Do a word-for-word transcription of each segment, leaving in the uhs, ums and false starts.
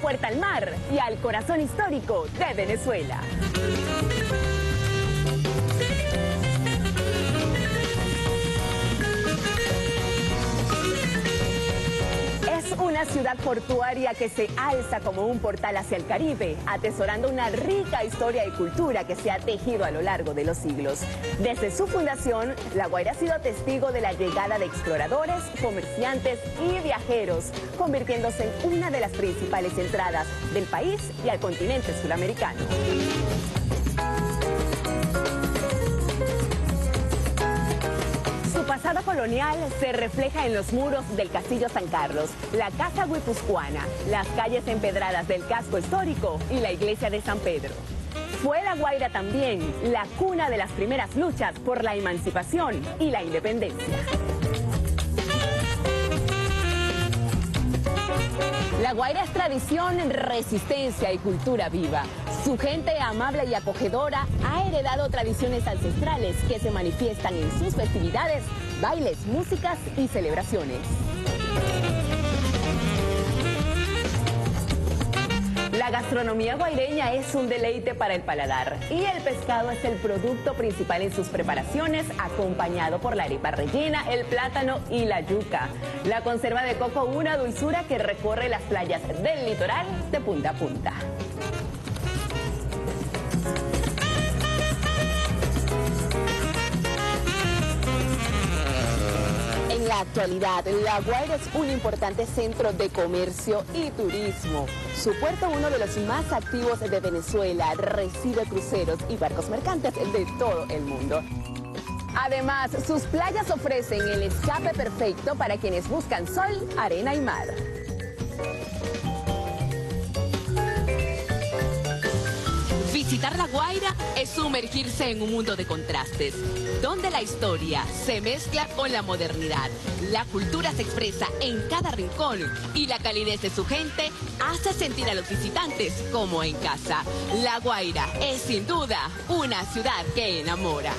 puerta al mar y al corazón histórico de Venezuela. Es una ciudad portuaria que se alza como un portal hacia el Caribe, atesorando una rica historia y cultura que se ha tejido a lo largo de los siglos. Desde su fundación, La Guaira ha sido testigo de la llegada de exploradores, comerciantes y viajeros, convirtiéndose en una de las principales entradas del país y al continente sudamericano. Su pasado colonial se refleja en los muros del Castillo San Carlos, la Casa Guipuzcoana, las calles empedradas del casco histórico y la iglesia de San Pedro. Fue La Guaira también la cuna de las primeras luchas por la emancipación y la independencia. La Guaira es tradición, resistencia y cultura viva. Su gente amable y acogedora ha heredado tradiciones ancestrales que se manifiestan en sus festividades, bailes, músicas y celebraciones. La gastronomía guaireña es un deleite para el paladar y el pescado es el producto principal en sus preparaciones, acompañado por la arepa rellena, el plátano y la yuca. La conserva de coco, una dulzura que recorre las playas del litoral de punta a punta. En la actualidad, La Guaira es un importante centro de comercio y turismo. Su puerto, uno de los más activos de Venezuela, recibe cruceros y barcos mercantes de todo el mundo. Además, sus playas ofrecen el escape perfecto para quienes buscan sol, arena y mar. Visitar La Guaira es sumergirse en un mundo de contrastes, donde la historia se mezcla con la modernidad, la cultura se expresa en cada rincón y la calidez de su gente hace sentir a los visitantes como en casa. La Guaira es sin duda una ciudad que enamora.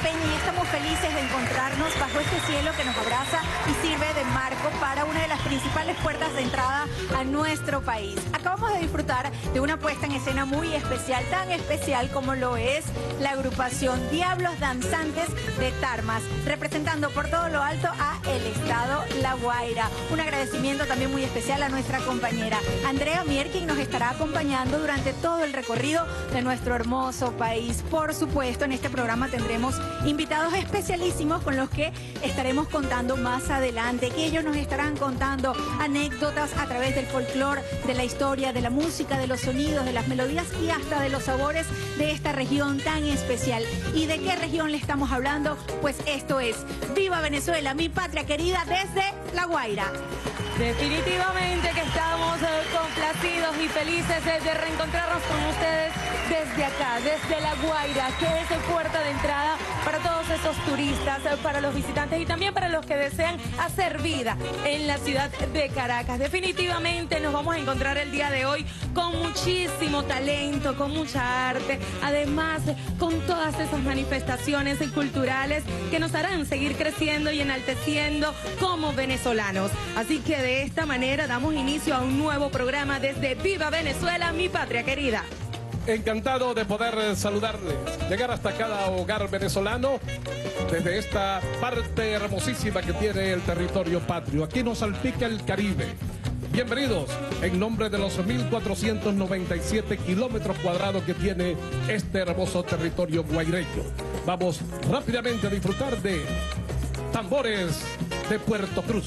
Peña y estamos felices de encontrarnos bajo este cielo que nos abraza y sirve de marco para una de las principales puertas de entrada a nuestro país. Acabamos de disfrutar de una puesta en escena muy especial, tan especial como lo es la agrupación Diablos Danzantes de Tarmas, representando por todo lo alto a el estado La Guaira. Un agradecimiento también muy especial a nuestra compañera Andrea Mier, quien nos estará acompañando durante todo el recorrido de nuestro hermoso país. Por supuesto, en este programa tendremos invitados especialísimos con los que estaremos contando más adelante, que ellos nos estarán contando anécdotas a través del folclore, de la historia, de la música, de los sonidos, de las melodías y hasta de los sabores de esta región tan especial. ¿Y de qué región le estamos hablando? Pues esto es Viva Venezuela, mi patria querida, desde La Guaira. Definitivamente que estamos eh, complacidos y felices eh, de reencontrarnos con ustedes desde acá, desde La Guaira, que es el puerta de entrada para todos esos turistas, eh, para los visitantes y también para los que desean hacer vida en la ciudad de Caracas. Definitivamente nos vamos a encontrar el día de hoy con muchísimo talento, con mucha arte, además con todas esas manifestaciones culturales que nos harán seguir creciendo y enalteciendo como venezolanos. Así que de esta manera damos inicio a un nuevo programa desde Viva Venezuela, mi patria querida. Encantado de poder saludarles, llegar hasta cada hogar venezolano desde esta parte hermosísima que tiene el territorio patrio. Aquí nos salpica el Caribe. Bienvenidos en nombre de los mil cuatrocientos noventa y siete kilómetros cuadrados que tiene este hermoso territorio guaireño. Vamos rápidamente a disfrutar de tambores de Puerto Cruz.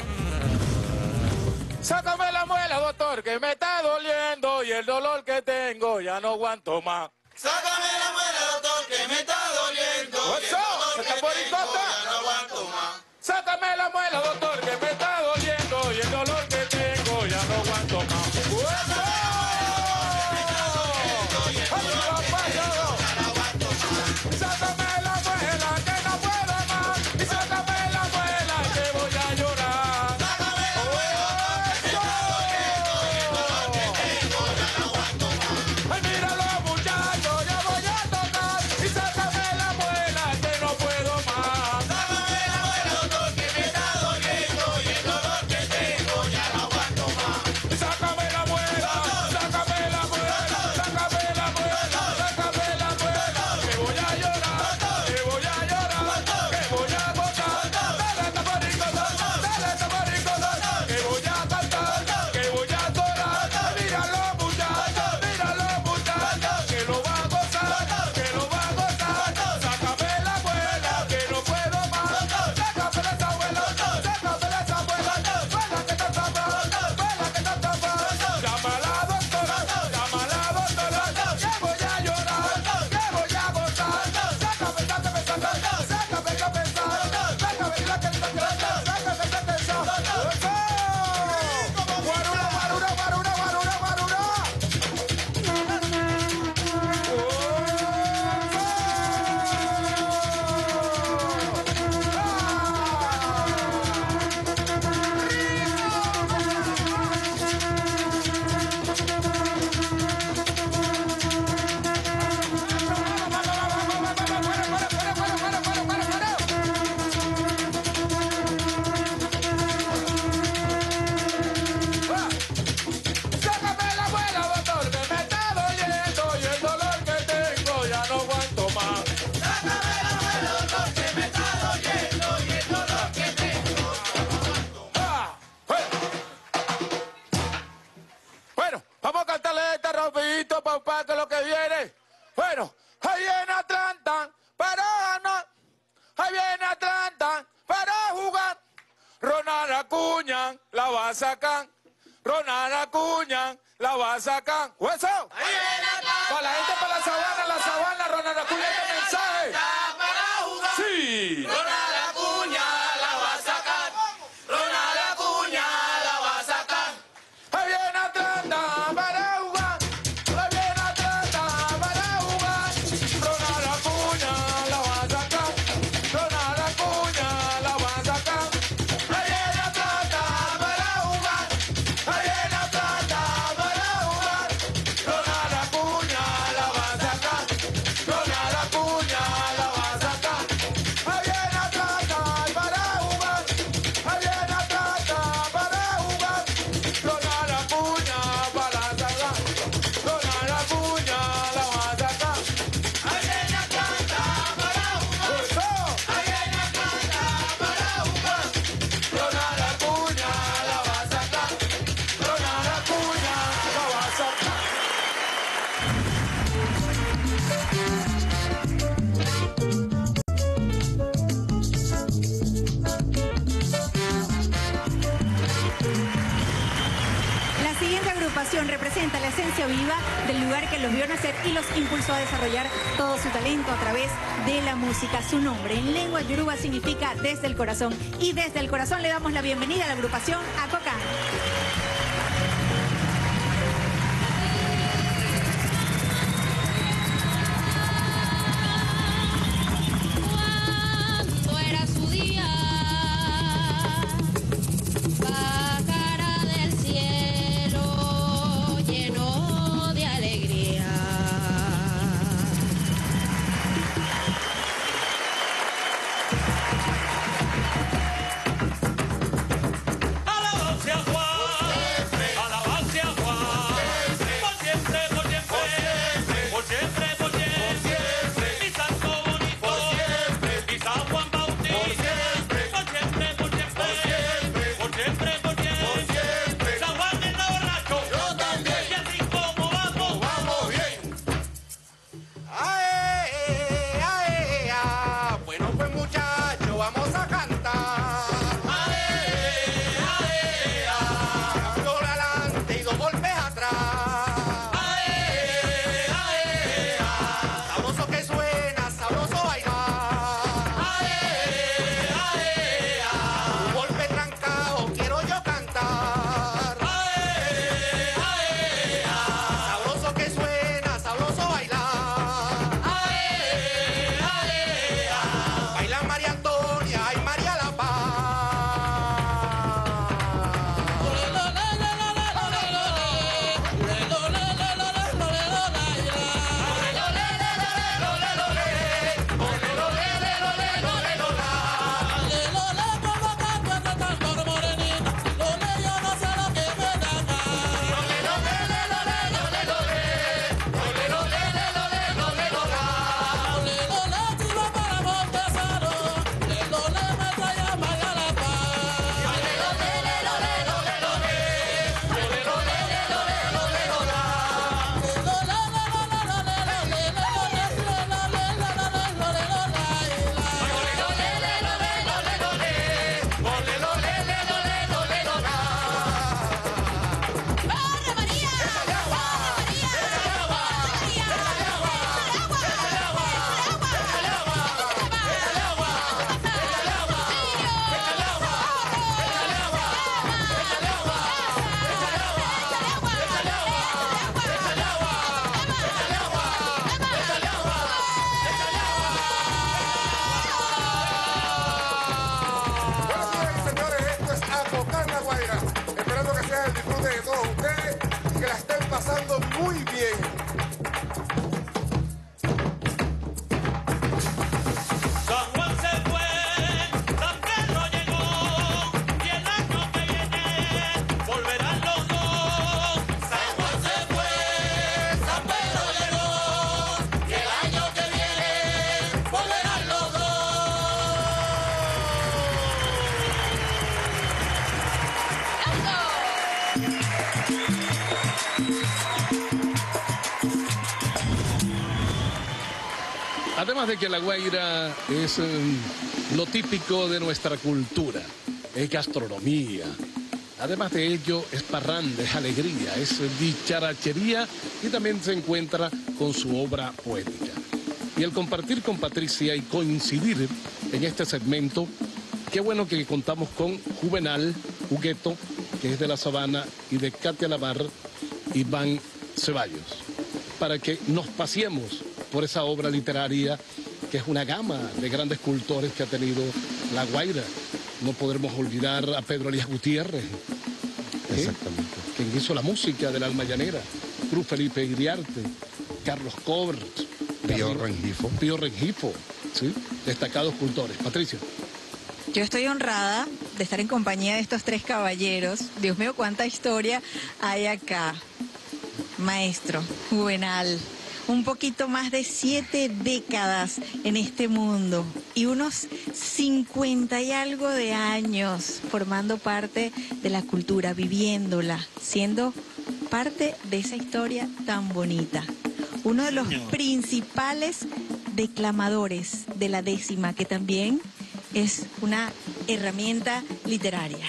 Sácame la muela, doctor, que me está doliendo y el dolor que tengo ya no aguanto más. Sácame la muela, doctor, que me está doliendo y el dolor que tengo ya no aguanto más. Sácame la muela, doctor, que me está doliendo y el dolor que tengo ya no aguanto más. Sácame la muela, que no puedo más, y sácame la muela, que voy a llorar. Ay, mira los muchachos, ya voy a tocar, y sácame la muela, que no puedo más. Sácame la muela, doctor, que me está doliendo y el dolor que tengo ya no aguanto más. Sácame la muela, sácame la muela, sácame la muela, sácame la muela, que voy a llorar, que voy a llorar, que voy a botar, dale tamarico, dale tamarico, que voy a cantar, que voy a adorar. Mira los muchachos, mira los muchachos, que lo va a gozar, que lo va a gozar. Sácame la muela, que no puedo más. Sácame esa abuela, sácame esa abuela, abuela que está tapada, abuela que está tapada. Llama a la doctora, llama a la doctora, que voy a llorar, que voy a gozar. Sácame, sácame, sácame, sácame la pensar, sácame la que está grande, sácame la pensar. ¡Eso! ¡Guarura, guarura, guarura, guarura, guarura! Sácame la muela, doctor, que me está doliendo y el dolor que tengo ya no aguanto más. Sácame la muela, doctor, que me está doliendo y el dolor que tengo ya no aguanto más. Ah, bueno. Bueno, vamos a cantarle este rapidito para que lo que viene. Bueno, ahí viene Atlanta para ganar. Ahí viene Atlanta para jugar. Ronald Acuña la va a sacar. Ronald Acuña la va a sacar. ¡Hueso! Ahí viene Atlanta Para la gente, para la sabana, la sabana, Ronald Acuña, este mensaje. para jugar. Sí. Ronald Acuña la va a sacar. Ronald Acuña la va a sacar. Ahí viene Atlanta para jugar. Ahí viene Atlanta para jugar. Ronald Acuña la va a sacar. Ronald Acuña la va a sacar. Ahí viene Atlanta para jugar. Ahí viene Atlanta para jugar. Ronald Acuña la va a sacar. Ronald Acuña la va a sacar. representa la esencia viva del lugar que los vio nacer y los impulsó a desarrollar todo su talento a través de la música. Su nombre en lengua yoruba significa desde el corazón, y desde el corazón le damos la bienvenida a la agrupación Acocan. Pasando muy bien. San Juan se fue, San Pedro llegó, y el año que viene volverán los dos. San Juan se fue, San Pedro llegó, y el año que viene volverán los dos. Además de que La Guaira es eh, lo típico de nuestra cultura, es gastronomía. Además de ello, es parranda, es alegría, es dicharachería y también se encuentra con su obra poética. Y el compartir con Patricia y coincidir en este segmento, qué bueno que contamos con Juvenal Hugueto, que es de La Sabana, y de Katia Lavar, Iván Ceballos, para que nos paseemos por esa obra literaria que es una gama de grandes cultores que ha tenido La Guaira. No podremos olvidar a Pedro Elías Gutiérrez, ¿eh? Exactamente. Quien hizo la música del Alma Llanera, Cruz Felipe Iriarte, Carlos Cobrt, Pío Rengifo. Pío Rengifo, ¿sí? Destacados cultores. Patricia. Yo estoy honrada de estar en compañía de estos tres caballeros. Dios mío, cuánta historia hay acá. Maestro, Juvenal, un poquito más de siete décadas en este mundo y unos cincuenta y algo de años formando parte de la cultura, viviéndola, siendo parte de esa historia tan bonita. Uno de los principales declamadores de la décima, que también es una herramienta literaria.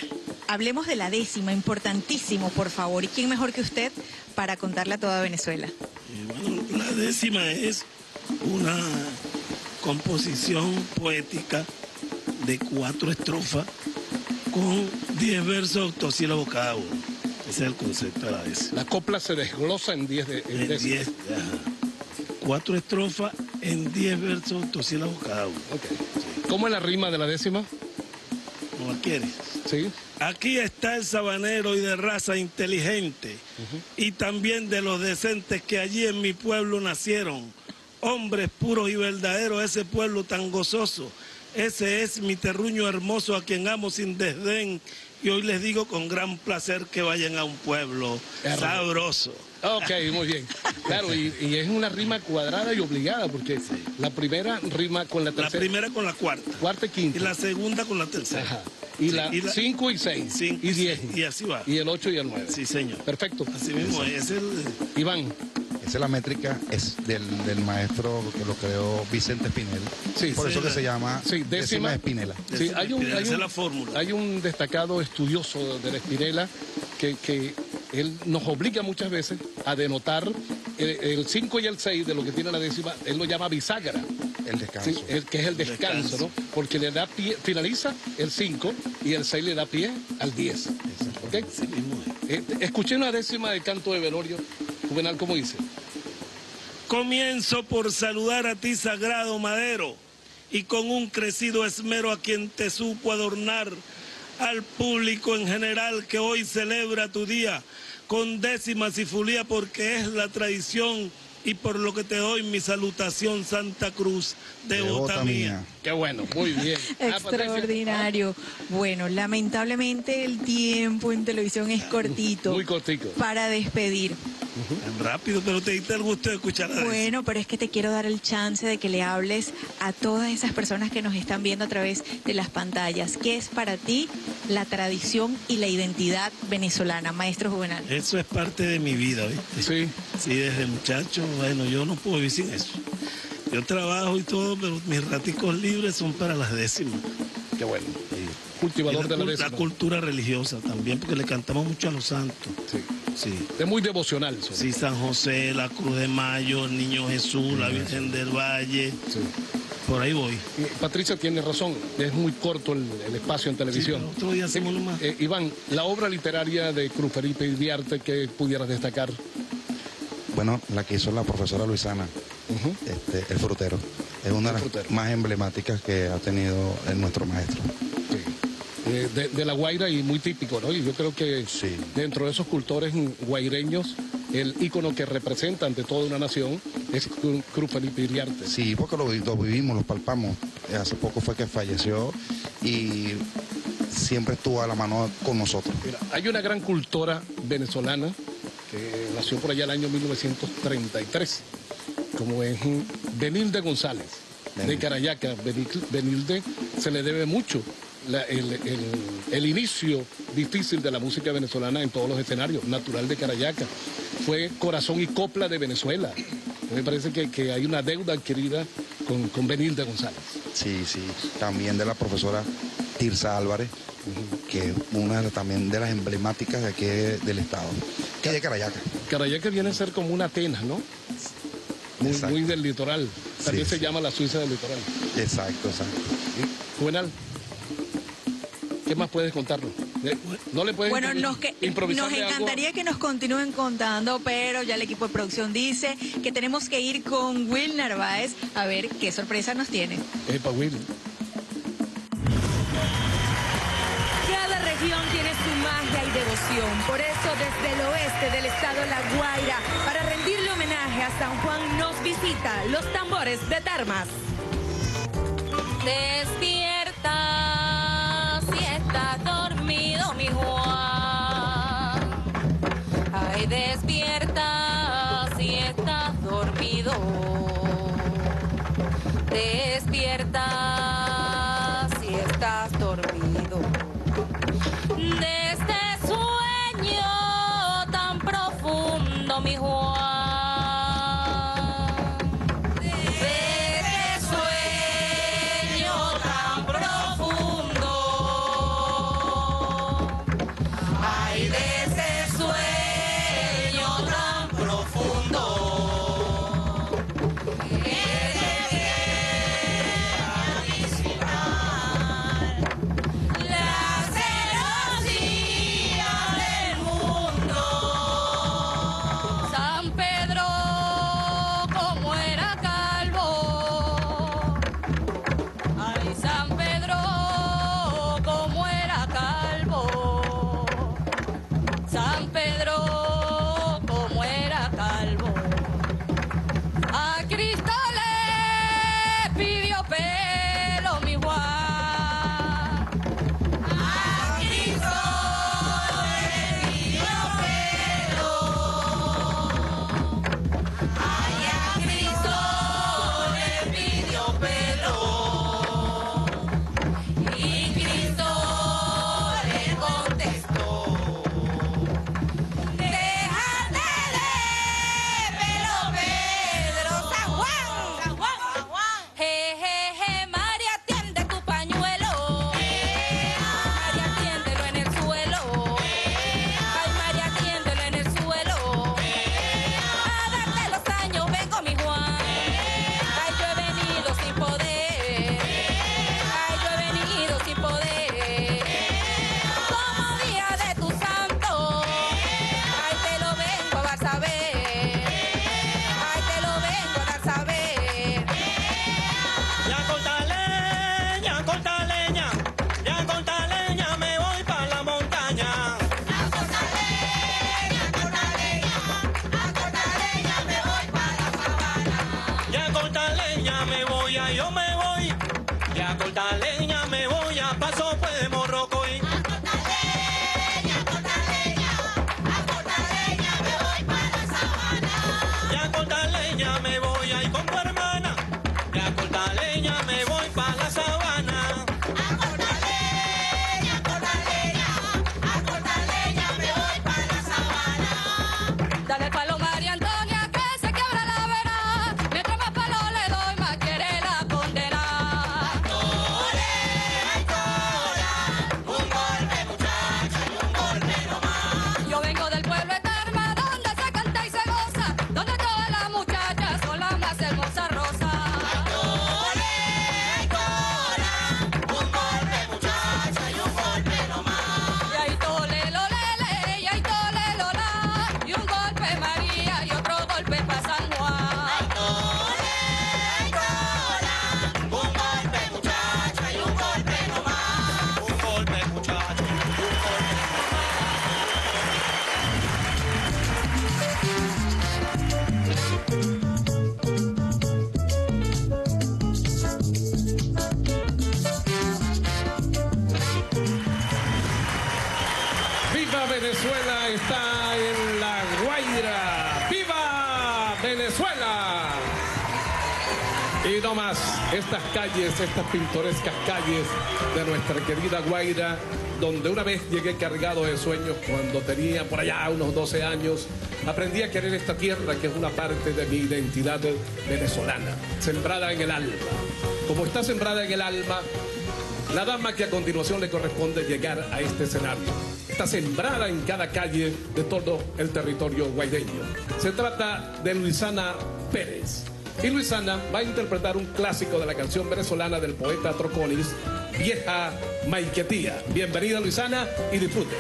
hablemos de la décima, importantísimo, por favor. ¿Y quién mejor que usted para contarle a toda Venezuela? Eh, bueno, la décima es una composición poética de cuatro estrofas con diez versos octosílabos cada uno. Ese es el concepto de la décima. La copla se desglosa en diez de, en En décimas. diez, ajá. Cuatro estrofas en diez versos octosílabos cada uno. Ok. ¿Cómo es la rima de la décima? ¿No la quieres? Sí. Aquí está el sabanero y de raza inteligente, y también de los decentes que allí en mi pueblo nacieron, hombres puros y verdaderos, ese pueblo tan gozoso, ese es mi terruño hermoso a quien amo sin desdén, y hoy les digo con gran placer que vayan a un pueblo Hermoso. sabroso. Ok, muy bien. Claro, y, y es una rima cuadrada y obligada, porque la primera rima con la La tercera, primera con la cuarta, cuarta y y quinta. la segunda con la tercera. Ajá. Y Sí, la y la- cinco y seis. Cinco y diez. Y así va. Y el ocho y el nueve. Sí, señor. Perfecto. Así mismo es el... Iván. Esa es la métrica, es del, del maestro que lo creó Vicente Espinel. Sí, Por sí, eso que la- se llama Sí, décima. décima Espinela. Sí, hay un, hay Esa es un- la fórmula. hay un destacado estudioso de la Espinela que, que él nos obliga muchas veces a denotar el cinco y el seis de lo que tiene la décima, él lo llama bisagra. El descanso. Sí, el, que es el descanso, Descanso. ¿no? Porque le da pie, finaliza el cinco y el seis le da pie al diez. ¿Ok? Así mismo es. Eh, escuché una décima de canto de velorio, Juvenal, ¿cómo dice? Comienzo por saludar a ti, sagrado madero, y con un crecido esmero a quien te supo adornar, al público en general que hoy celebra tu día, con décimas y fulía porque es la tradición, y por lo que te doy mi salutación, Santa Cruz, devota Devota mía. mía. Qué bueno, muy bien. Ah, Patricia. Extraordinario. Bueno, lamentablemente el tiempo en televisión es cortito. Muy cortico. Para despedir. Tan rápido, pero te diste el gusto de escuchar a Daisy. Bueno, pero es que te quiero dar el chance de que le hables a todas esas personas que nos están viendo a través de las pantallas. ¿Qué es para ti la tradición y la identidad venezolana, maestro Juvenal? Eso es parte de mi vida, ¿viste? Sí. Sí, desde muchacho, bueno, yo no puedo vivir sin eso. Yo trabajo y todo, pero mis raticos libres son para las décimas. Qué bueno. Y Cultivador de la cul- décima. la cultura religiosa también, porque le cantamos mucho a los santos. Sí. Sí. Es muy devocional. Eso. Sí, San José, la Cruz de Mayo, el Niño Jesús, la Virgen del Valle. Sí. Por ahí voy. Y Patricia tiene razón, es muy corto el, el espacio en Sí, televisión. pero otro día hacemos uno más. Eh, Iván, la obra literaria de Cruz Felipe y Diarte que pudieras destacar. Bueno, la que hizo la profesora Luisana, Ujú. este, El Frutero. Es una de las Frutero. más emblemáticas que ha tenido el- nuestro maestro. Sí. Eh, de, de La Guaira y muy típico, ¿no? Y yo creo que Sí. dentro de esos cultores guaireños, el ícono que representa ante toda una nación es Cru- Cruz Felipe y Diarte. Sí, porque lo, vi- lo vivimos, lo palpamos. Eh, Hace poco fue que falleció y siempre estuvo a la mano con nosotros. Mira, hay una gran cultora venezolana que nació por allá el año mil novecientos treinta y tres, como es Benilde González, de Benilde. Carayaca. Benil- Benilde se le debe mucho la- el, el- el inicio difícil de la música venezolana en todos los escenarios, natural de Carayaca. Fue corazón y copla de Venezuela. Me parece que, que hay una deuda adquirida con, con Benilde González. Sí, sí. También de la profesora Tirsa Álvarez, que es una de- también de las emblemáticas de aquí de- del estado, que es de Carayaca. Carayaca viene a ser como una Atenas, ¿no? Muy, Exacto. muy del litoral. También Sí, se sí. llama la Suiza del litoral. Exacto, exacto. Juvenal, ¿qué más puedes contarnos? Eh, ¿No le puedes Bueno, improvis- nos, que, nos improvisarle algo? encantaría que nos continúen contando, pero ya el equipo de producción dice que tenemos que ir con Will Narváez a ver qué sorpresa nos tiene. Epa, Will. Cada región tiene su magia y devoción. Por eso, desde el oeste del estado La Guaira, para rendirle homenaje a San Juan, nos visita los tambores de Tarmas. Despierta, si estás dormido, mi Juan. Ay, despierta, si estás dormido. Despierta, si estás dormido. De este sueño tan profundo, mi Juan. De este sueño tan profundo. Dale palo María Antonia que se quiebra la vera. Mientras más palo le doy, más quiere la condena. Tole, tola, un golpe muchacha y un golpe nomás. Yo vengo del pueblo eterno donde se canta y se goza, donde todas las muchachas son las más hermosas rosas. Tole, tola, un golpe muchacha y un golpe nomás. Y ahí tole lo lele, y ahí tole lo la, y un golpe María y otro golpe pa' San Juan. Tole, tola, un golpe muchacha y un golpe nomás. Un golpe, muchacho, un golpe. ¡Viva Venezuela! Está en La Guaira. ¡Viva Venezuela! Y no más, estas calles, estas pintorescas calles de nuestra querida Guaira, donde una vez llegué cargado de sueños cuando tenía por allá unos doce años, aprendí a querer esta tierra que es una parte de mi identidad venezolana, sembrada en el alma. Como está sembrada en el alma, la dama que a continuación le corresponde llegar a este escenario está sembrada en cada calle de todo el territorio guaireño. Se trata de Luisana Pérez. Y Luisana va a interpretar un clásico de la canción venezolana del poeta Troconis, Vieja Maiquetía. Bienvenida Luisana y disfruten.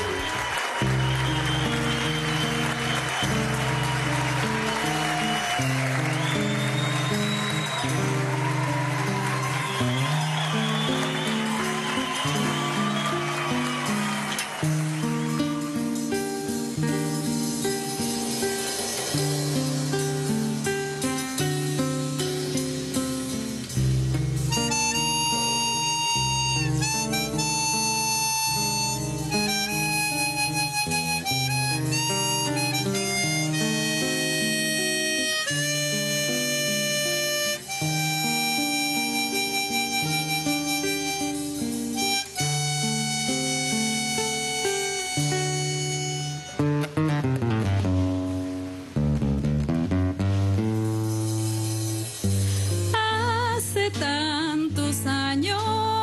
Hace tantos años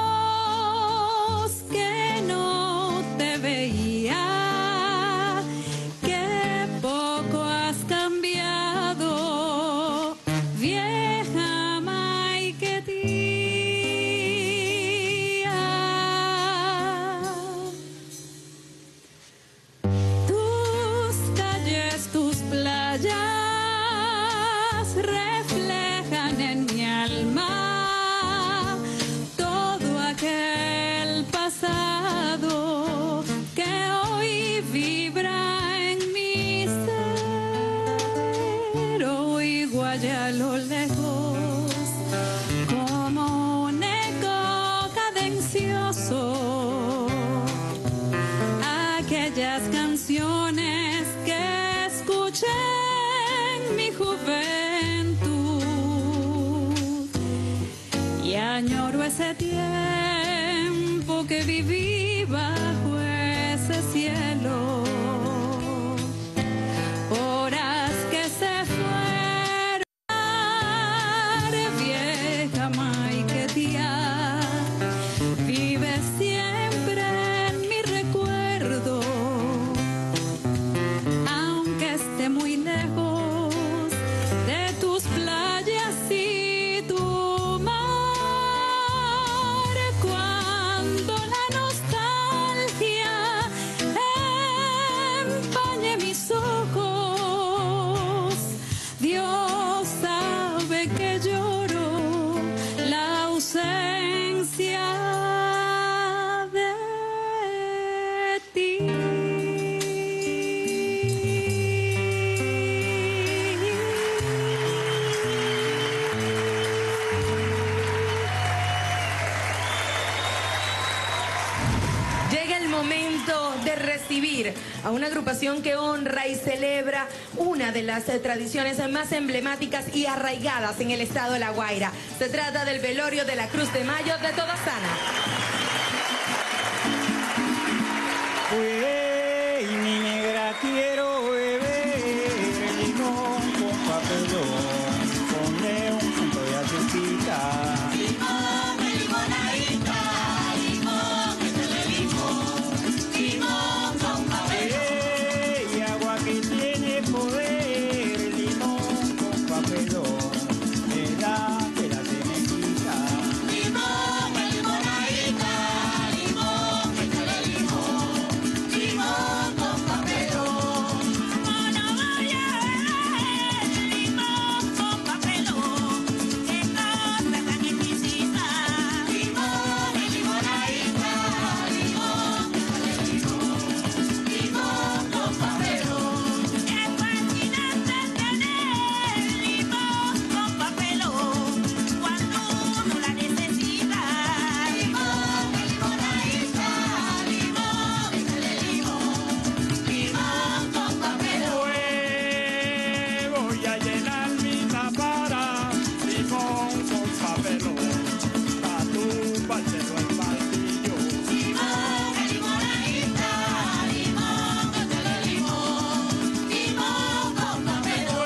que no te veía, que poco has cambiado, vieja Maiquetía. Tus calles, tus playas reflejan en mi alma todo aquel pasado que hoy vibra en mi ser. Hoy guaya a lo lejos como un eco cadencioso aquellas canciones que escuché en mi juventud y añoro ese tiempo que viví bajo ese cielo, horas que se fueron, vieja Maiquetía, vive siempre en mi recuerdo, aunque esté muy lejos de tus playas y tu mar. Cuando la nostalgia empañe mis ojos, Dios sabe que lloro la ausencia de ti. Llega el momento de recibir a una agrupación que honra y celebra una de las eh, tradiciones más emblemáticas y arraigadas en el estado de La Guaira. Se trata del velorio de la Cruz de Mayo de Tobasana. Pues, mi negra quiero beber. papelón, ponle un punto de azuquita. Limón, limonadita, limón, métele limón, limón con papelón. Y agua que tiene poder, limón con papelón, me da que la se me quita. Limón, limonadita, limón, métele limón, limón con papelón. ¿Cómo no voy a beber limón con papelón? Que cosa tan exquisita. Limón, limonadita, limón, métele limón, limón con papelón. Es fascinante tener limón con papelón cuando uno la necesita. Limón, limonadita, limón, métele limón, limón con papelón. Pues voy a llenar mi tapara, limón con papelón, pa' tu párselo al palillo. Limón, limonadita, limón, métele limón, limón con papelón.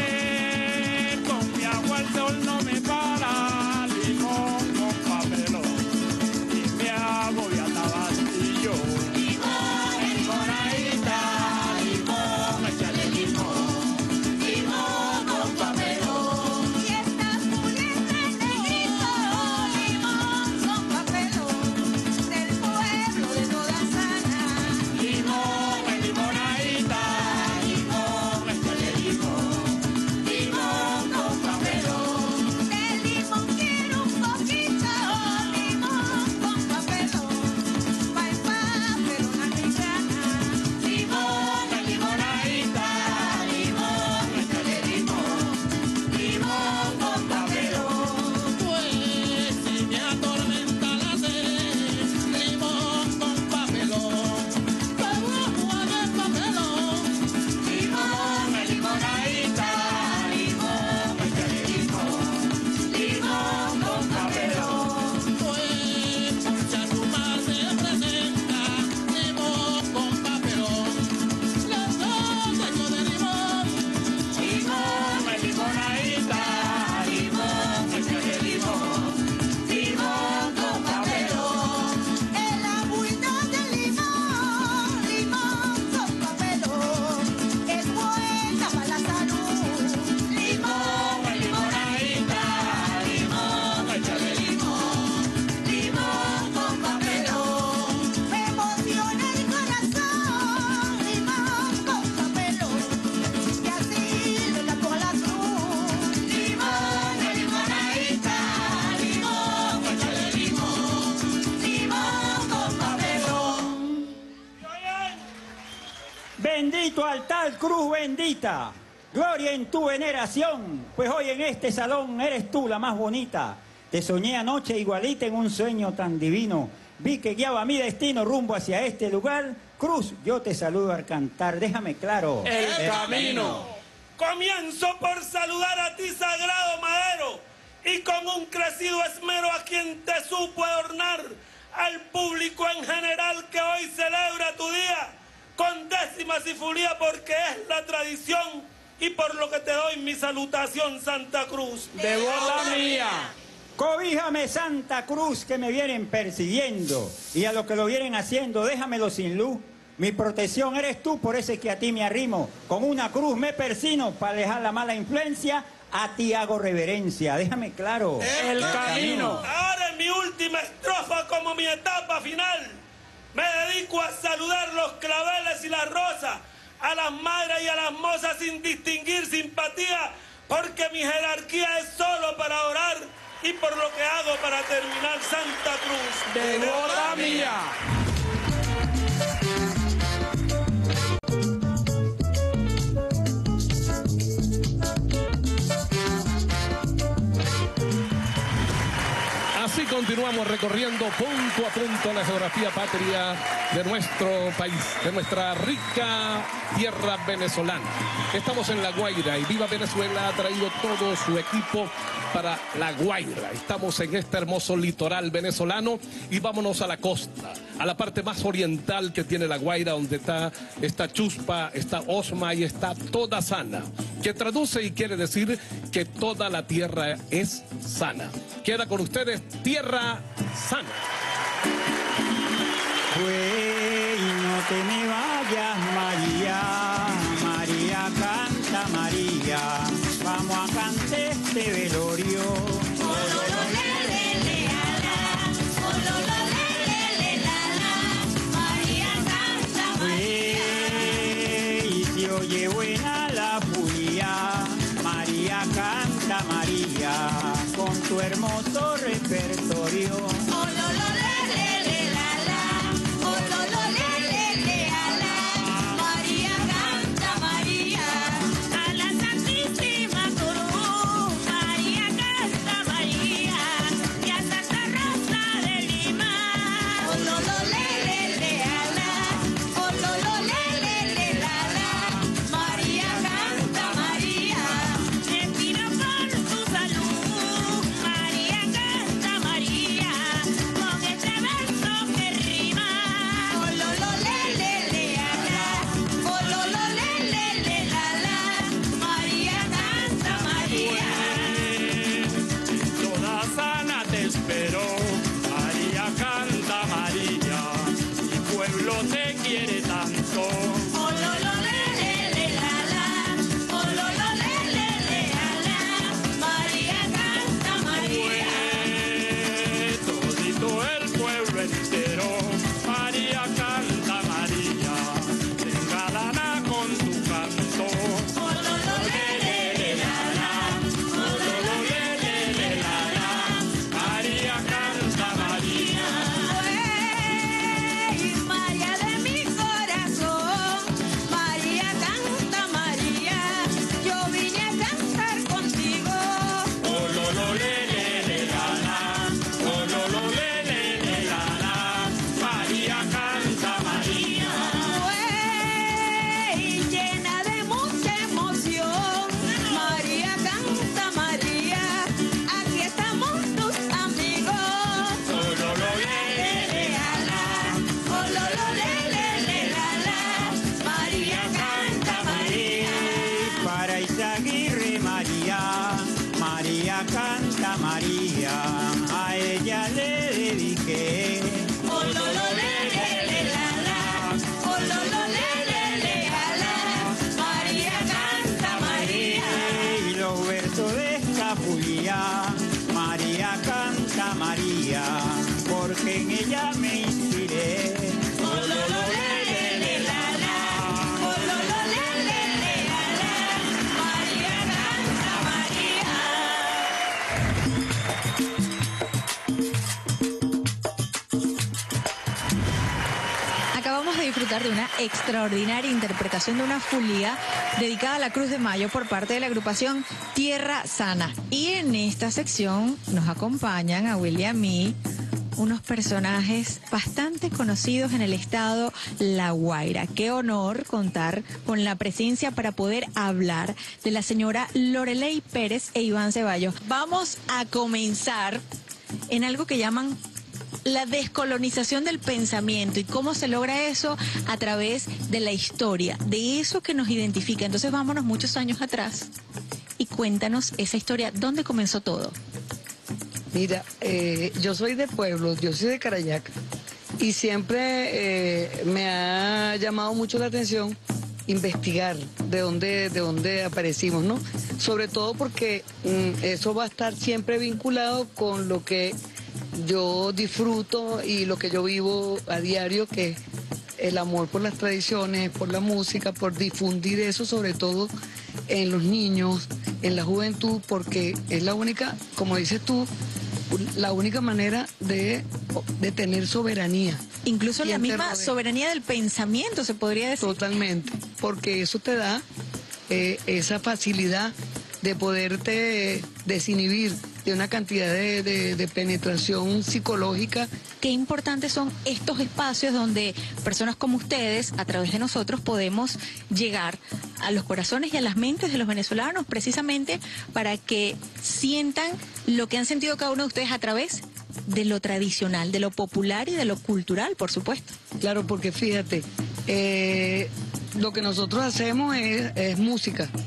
Pues con mi agua el sol no me para, limón con papelón, y me voy a Tabastillo. Limón, limonadita, limón, métele limón, limón con papelón. Y estás muriendo negrito, limón con papelón, del pueblo de toda sana. Limón, limonadita, limón, métele limón, limón con papelón. De limón quiero un poquito, limón con papelón, pa' el papelón africana. Limón, limonadita, limón, métele limón, limón con papelón. Pues si me atormenta la sed, limón con papelón, vamos a ver papelón. Limón, limonadita, limón, métele limón, limón con papelón. Pues por Charrumar se presenta, limón con papelón, los dos tengo de limón. Limón, limonadita, limón, métele limón, limón con papelón. El agüita de limón, limón con papelón, es buena para la salud. Limón, limonadita, limón, métele limón, limón con papelón. Me emociona el corazón, limón con papelón, y así le tapo la cruz. Limón, limonadita, limón, métele limón, limón con papelón. Bendito altar, cruz bendita, gloria en tu veneración, pues hoy en este salón eres tú la más bonita. Te soñé anoche igualita en un sueño tan divino, vi que guiaba mi destino rumbo hacia este lugar. Cruz, yo te saludo al cantar, déjame claro. El camino. Comienzo por saludar a ti, sagrado madero, y con un crecido esmero a quien te supo adornar, al público en general que hoy celebra tu día, con décimas y fulía porque es la tradición, y por lo que te doy mi salutación, Santa Cruz. De bola mía. Cobíjame, Santa Cruz, que me vienen persiguiendo, y a lo que lo vienen haciendo, déjamelo sin luz. Mi protección eres tú, por eso es que a ti me arrimo. Con una cruz me persino para dejar la mala influencia. A ti hago reverencia, déjame claro. El camino. Ahora en mi última estrofa como mi etapa final, me dedico a saludar los claveles y las rosas, a las madres y a las mozas sin distinguir simpatía, porque mi jerarquía es solo para orar y por lo que hago para terminar, Santa Cruz. De bola mía. Así continuamos recorriendo punto a punto la geografía patria de nuestro país, de nuestra rica tierra venezolana. Estamos en La Guaira y Viva Venezuela ha traído todo su equipo para La Guaira. Estamos en este hermoso litoral venezolano y vámonos a la costa, a la parte más oriental que tiene La Guaira, donde está esta Chuspa, está Osma y está Toda Sana. que traduce y quiere decir que toda la tierra es sana. Queda con ustedes Tierra Sana. Pues no te me vayas, María, María canta María, vamos a cantar este velorio. Oye, buena la furia, María canta María, con tu hermoso repertorio. Oh, lo, lo, le, le, le, la, la. Oh, lo, lo, le, le, le, la, la. María canta María, a la Santísima Cruz. María canta María, y a Santa Rosa de Lima. Oh, lo, lo, le, le, le, la, la. Oh, lo, lo, le, le, le, la, la. María canta María, te pido por tu salud. María canta María, con este verso que rima. Oh, lo, lo, le, le, le, la, la. Oh, lo, lo, le, le, le, la, la. María canta María. Toda sana te espero, María canta María, mi pueblo te quiere tanto. Oh, lo, lo, le, le, le, la, la. Oh, lo, lo, le, le, le, la, la. María canta María. Pues todito el pueblo entero, María canta María, te engalana con tu canto. Oh, lo, lo, le, le, le, la, la. Oh, lo, lo, le, le, le, la, la. María canta María. Ay, María de mi corazón, María canta María, yo vine a cantar contigo. Oh, lo, lo, le, le, le, la, la. Oh, lo, lo, le, le, le, la, la. María canta María. Güey, llena de mucha emoción, María canta María, aquí estamos tus amigos. Oh, lo, lo, le, le, le, la, la. Oh, lo, lo, le, le, le, la, la. María canta María. Para Izaguirre María, María canta María, a ella le dediqué. Oh, lo, lo, le, le, le, la, la. Oh, lo, lo, le, le, le, la, la. María canta María. Y los versos de esta furia, María canta María, porque en ella me inspiré. Oh, lo, lo, le, le, le, la, la. Oh, lo, lo, le, le, le, la, la. María canta María. Acabamos de disfrutar de una extraordinaria interpretación de una fulía dedicada a la Cruz de Mayo por parte de la agrupación Tierra Sana. Y en esta sección nos acompañan a William y unos personajes bastante conocidos en el estado La Guaira. Qué honor contar con la presencia para poder hablar de la señora Loreley Pérez e Iván Ceballos. Vamos a comenzar en algo que llaman la descolonización del pensamiento y cómo se logra eso a través de la historia, de eso que nos identifica. Entonces vámonos muchos años atrás y cuéntanos esa historia, ¿dónde comenzó todo? Mira, eh, yo soy de pueblo, yo soy de Carayaca y siempre eh, me ha llamado mucho la atención investigar de dónde, de dónde aparecimos, ¿no? Sobre todo porque mm, eso va a estar siempre vinculado con lo que yo disfruto y lo que yo vivo a diario, que es el amor por las tradiciones, por la música, por difundir eso sobre todo en los niños, en la juventud, porque es la única, como dices tú, la única manera de, de tener soberanía. Incluso la misma soberanía del pensamiento, se podría decir. Totalmente, porque eso te da eh, esa facilidad de poderte desinhibir de una cantidad de, de, de penetración psicológica. Qué importantes son estos espacios donde personas como ustedes, a través de nosotros, podemos llegar a los corazones y a las mentes de los venezolanos, precisamente para que sientan lo que han sentido cada uno de ustedes a través de lo tradicional, de lo popular y de lo cultural, por supuesto. Claro, porque fíjate, eh, lo que nosotros hacemos es, es música.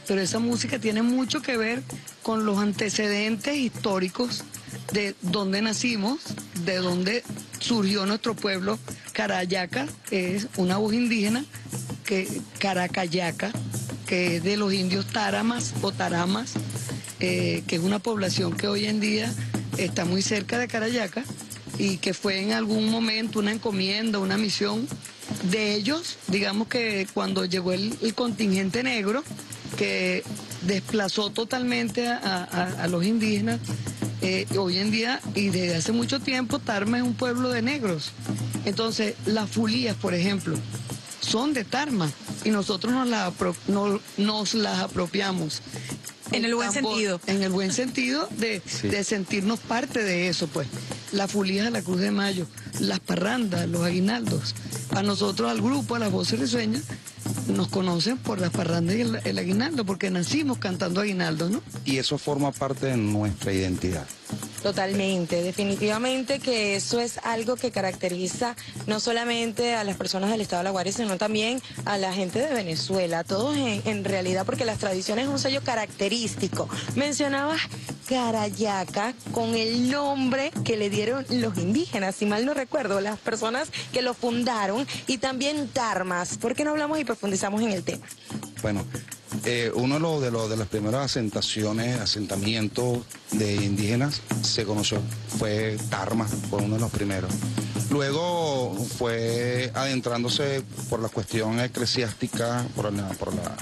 pero esa música tiene mucho que ver con los antecedentes históricos de dónde nacimos, de dónde surgió nuestro pueblo Carayaca, que es una voz indígena, que Caracayaca, que es de los indios Taramas o Taramas, eh, que es una población que hoy en día está muy cerca de Carayaca y que fue en algún momento una encomienda, una misión de ellos, digamos que cuando llegó el, el contingente negro, que desplazó totalmente a, a- a los indígenas, eh, hoy en día y desde hace mucho tiempo Tarma es un pueblo de negros. Entonces las fulías, por ejemplo, son de Tarma y nosotros nos las, apro- no- nos las apropiamos. En el buen tambor- sentido. En el buen sentido de, Sí. de sentirnos parte de eso, pues. Las fulías de la Cruz de Mayo, las parrandas, los aguinaldos. A nosotros, al grupo, a las voces risueñas, nos conocen por las parrandas y el, el aguinaldo, porque nacimos cantando aguinaldo, ¿no? Y eso forma parte de nuestra identidad. Totalmente, definitivamente que eso es algo que caracteriza no solamente a las personas del estado de La Guaira, sino también a la gente de Venezuela, a todos en, en realidad, porque las tradiciones es un sello característico. Mencionabas Carayaca con el nombre que le dieron los indígenas, si mal no recuerdo, las personas que lo fundaron, y también Tarmas. ¿Por qué no hablamos y profundizamos en el tema? Bueno, eh, uno de los, de los de las primeras asentaciones, asentamientos de indígenas se conoció, fue Tarma, fue uno de los primeros. Luego fue adentrándose por la cuestión eclesiástica, por la, por la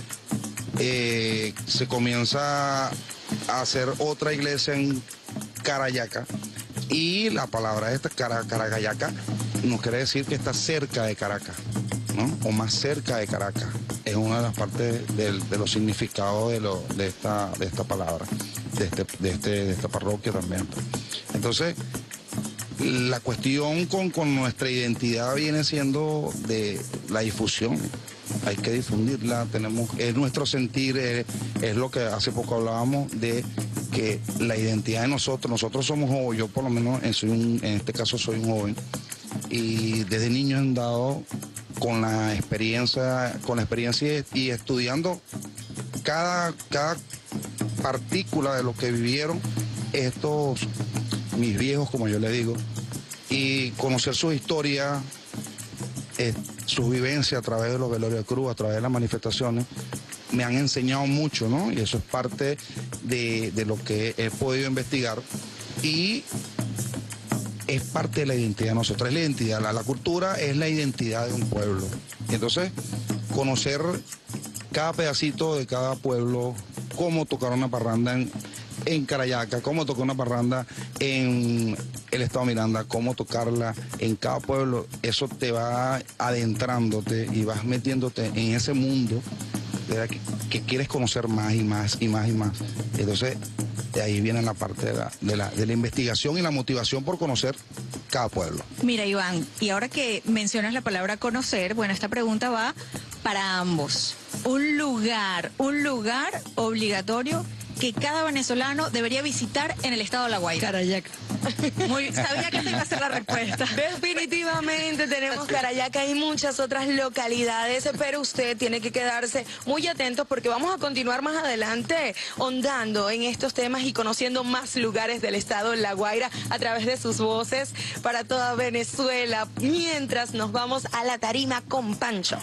eh, se comienza a hacer otra iglesia en Carayaca, y la palabra esta, cara, Caracayaca, no quiere decir que está cerca de Caracas, ¿no? O más cerca de Caracas. Es una de las partes del- de los significados de, lo- de, esta, de esta palabra, de, este, de, este, de esta parroquia también. Entonces, la cuestión con, con nuestra identidad viene siendo de la difusión. Hay que difundirla, tenemos, es nuestro sentir, es, es lo que hace poco hablábamos de que la identidad de nosotros, nosotros somos jóvenes, yo por lo menos en, soy un- en este caso soy un joven, y desde niño he andado con la experiencia, con la experiencia y, y estudiando cada, cada partícula de lo que vivieron estos mis viejos, como yo les digo, y conocer su historia, eh, su vivencia a través de los velorios de cruz, a través de las manifestaciones, me han enseñado mucho, ¿no? Y eso es parte de, de lo que he podido investigar y es parte de la identidad de nosotros, es la identidad, la, la cultura es la identidad de un pueblo. Entonces, conocer cada pedacito de cada pueblo, cómo tocar una parranda en, en Carayaca, cómo tocar una parranda en el estado Miranda, cómo tocarla en cada pueblo, eso te va adentrándote y vas metiéndote en ese mundo, ¿verdad? Que, que quieres conocer más y más y más y más. Entonces, de ahí viene la parte de la, de la, de la investigación y la motivación por conocer cada pueblo. Mira, Iván, y ahora que mencionas la palabra conocer, bueno, esta pregunta va para ambos. Un lugar, un lugar obligatorio que cada venezolano debería visitar en el estado de La Guaira. Carayaca. Muy, sabía que esa iba a ser la respuesta. Definitivamente tenemos Carayaca y muchas otras localidades, pero usted tiene que quedarse muy atento porque vamos a continuar más adelante hondando en estos temas y conociendo más lugares del estado de La Guaira a través de sus voces para toda Venezuela, mientras nos vamos a la tarima con Pancho.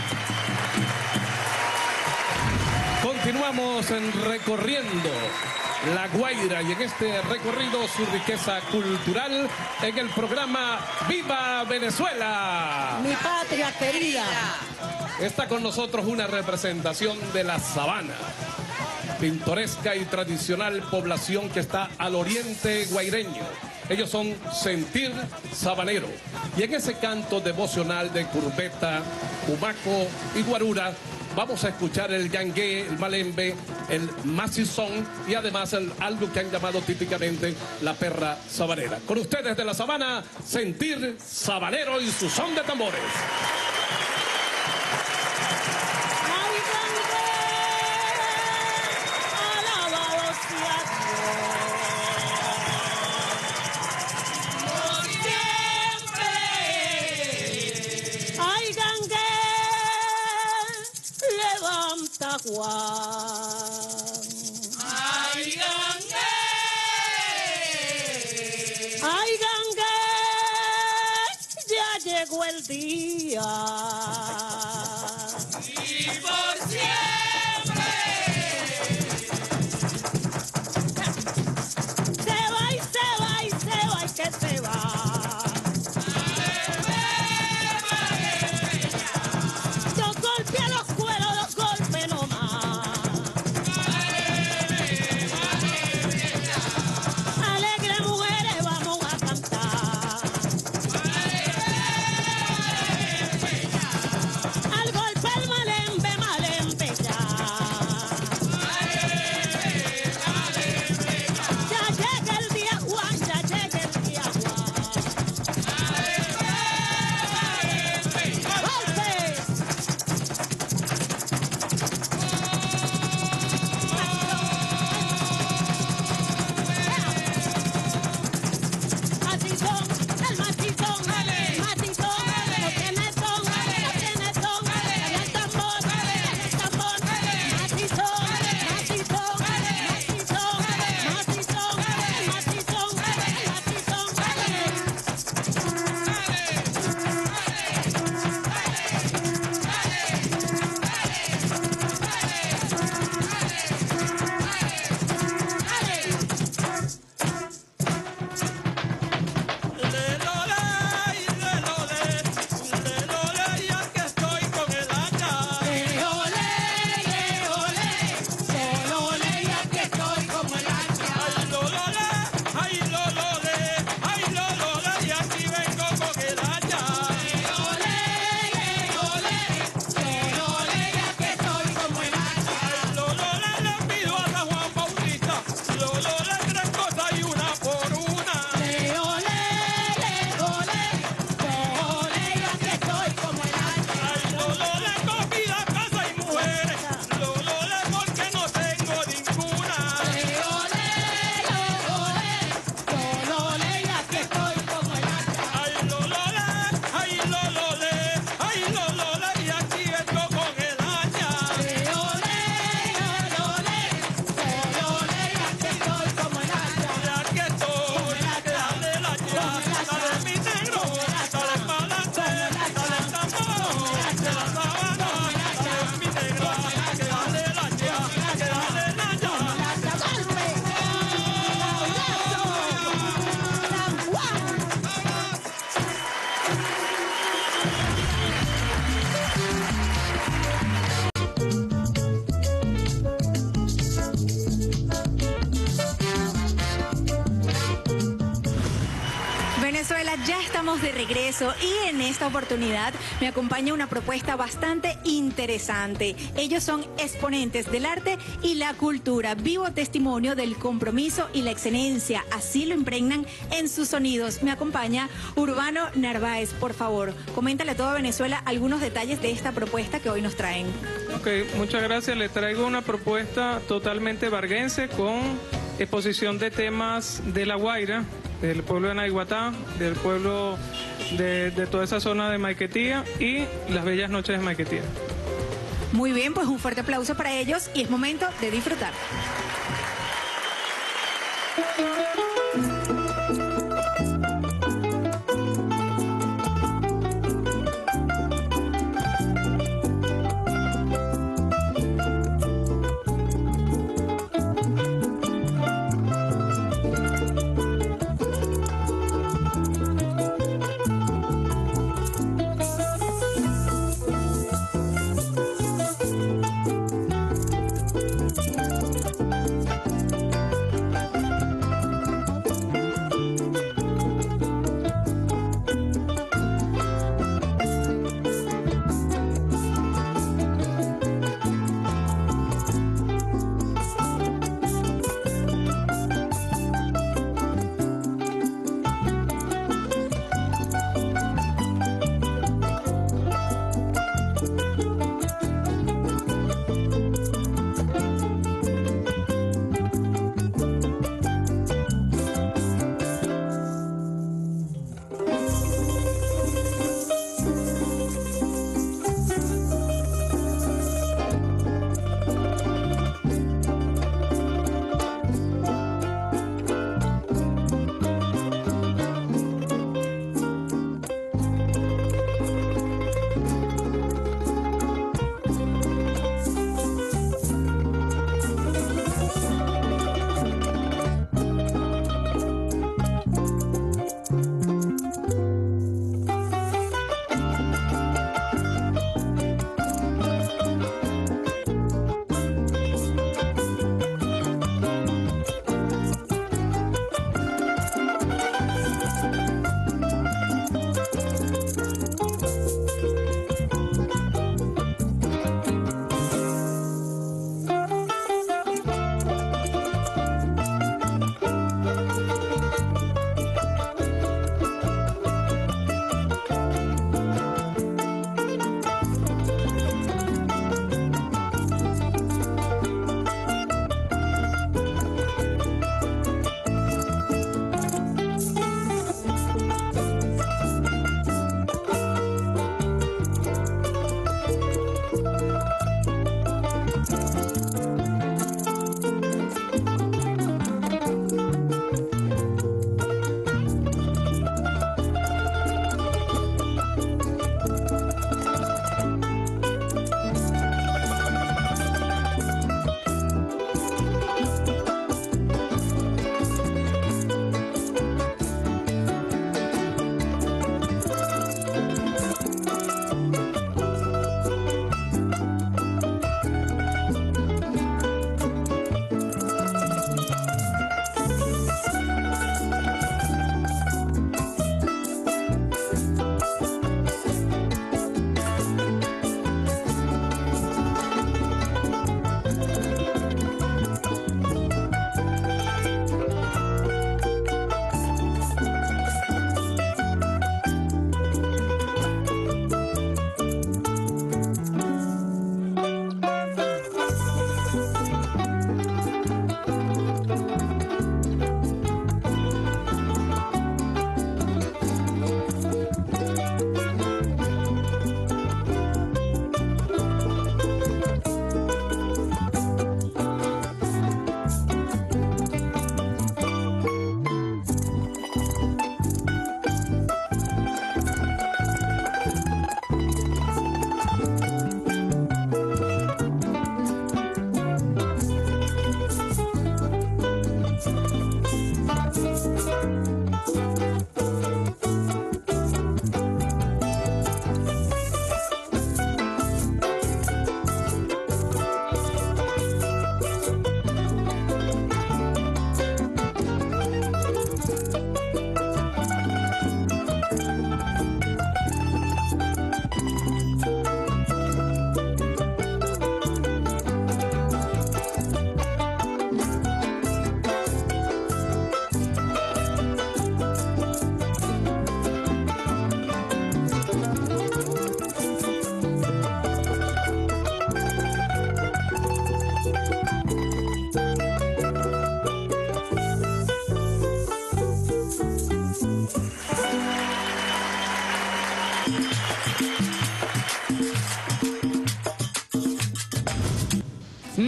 Continuamos en recorriendo La Guaira y en este recorrido su riqueza cultural en el programa Viva Venezuela. Mi patria querida. Está con nosotros una representación de la sabana, pintoresca y tradicional población que está al oriente guaireño. Ellos son Sentir Sabanero. Y en ese canto devocional de Curbeta, Humaco y Guarura, vamos a escuchar el yangué, el malembe, el macizón y además el, algo que han llamado típicamente la perra sabanera. Con ustedes de la sabana, Sentir Sabanero y su son de tambores. Ay, grande, alabado sea Dios. Siempre. Ay, gangue, levanta Juan. Ay, gangue. Ay, gangue, ya llegó el día. Y por siempre. Se va y se va y se va y que se va. Dos golpes a los cueros, dos golpes nomás. Alegre mujeres, vamos a cantar. Al golpe el malembe, malembe ya. Ya llega el día Juan, ya llega el día Juan. ¡Golpe! Matizón, el matizón, matizón, no tiene son, no tiene son, dale el tambor, dale el tambor, matizón, matizón, matizón, matizón, matizón, matizón, Venezuela, ya estamos de regreso y en esta oportunidad me acompaña una propuesta bastante interesante. Ellos son exponentes del arte y la cultura, vivo testimonio del compromiso y la excelencia, así lo impregnan en sus sonidos. Me acompaña Urbano Narváez, por favor, coméntale a toda Venezuela algunos detalles de esta propuesta que hoy nos traen. Ok, muchas gracias. Le traigo una propuesta totalmente varguense con exposición de temas de La Guaira, del pueblo de Naiguatá, del pueblo de, de toda esa zona de Maiquetía y las bellas noches de Maiquetía. Muy bien, pues un fuerte aplauso para ellos y es momento de disfrutar.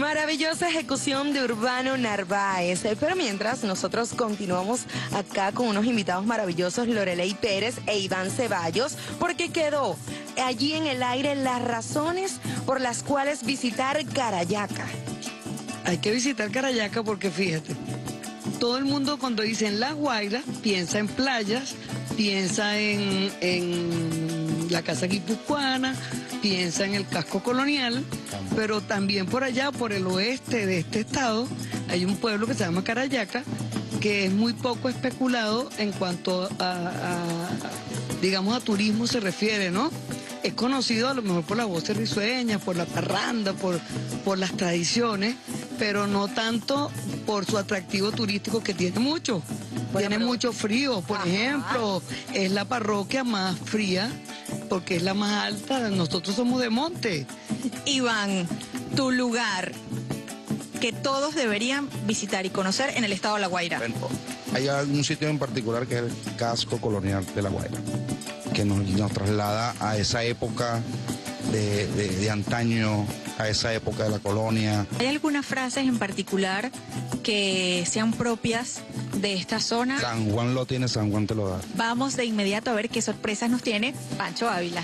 Maravillosa ejecución de Urbano Narváez. Pero mientras, nosotros continuamos acá con unos invitados maravillosos, Lorelei Pérez e Iván Ceballos, porque quedó allí en el aire las razones por las cuales visitar Carayaca. Hay que visitar Carayaca porque fíjate, todo el mundo cuando dicen La Guaira piensa en playas, piensa en, en la Casa Guipuzcoana, piensa en el casco colonial, pero también por allá, por el oeste de este estado, hay un pueblo que se llama Carayaca, que es muy poco especulado en cuanto a, a, digamos, a turismo se refiere, ¿no? Es conocido a lo mejor por las voces risueñas, por la parranda, por, por las tradiciones, pero no tanto por su atractivo turístico, que tiene mucho. Bueno, tiene pero... mucho frío, por Ajá. ejemplo, es la parroquia más fría porque es la más alta, nosotros somos de monte. Iván, tu lugar que todos deberían visitar y conocer en el estado de La Guaira. Bueno, hay algún sitio en particular que es el casco colonial de La Guaira, que nos, nos traslada a esa época de, de, de antaño, a esa época de la colonia. ¿Hay algunas frases en particular que sean propias de esta zona? San Juan lo tiene, San Juan te lo da. Vamos de inmediato a ver qué sorpresas nos tiene Pancho Ávila.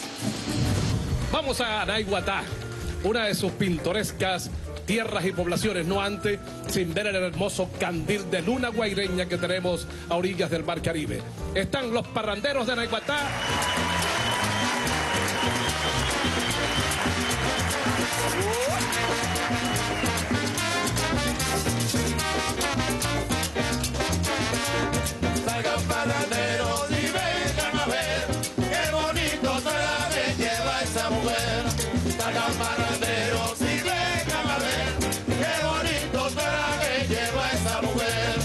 Vamos a Anaiguatá, una de sus pintorescas tierras y poblaciones, no antes sin ver el hermoso candil de luna guaireña que tenemos a orillas del Mar Caribe. Están los parranderos de Anaiguatá. Salgan parranderos y vengan a ver qué bonito traje lleva esa mujer. Salgan parranderos y vengan a ver qué bonito traje lleva esa mujer.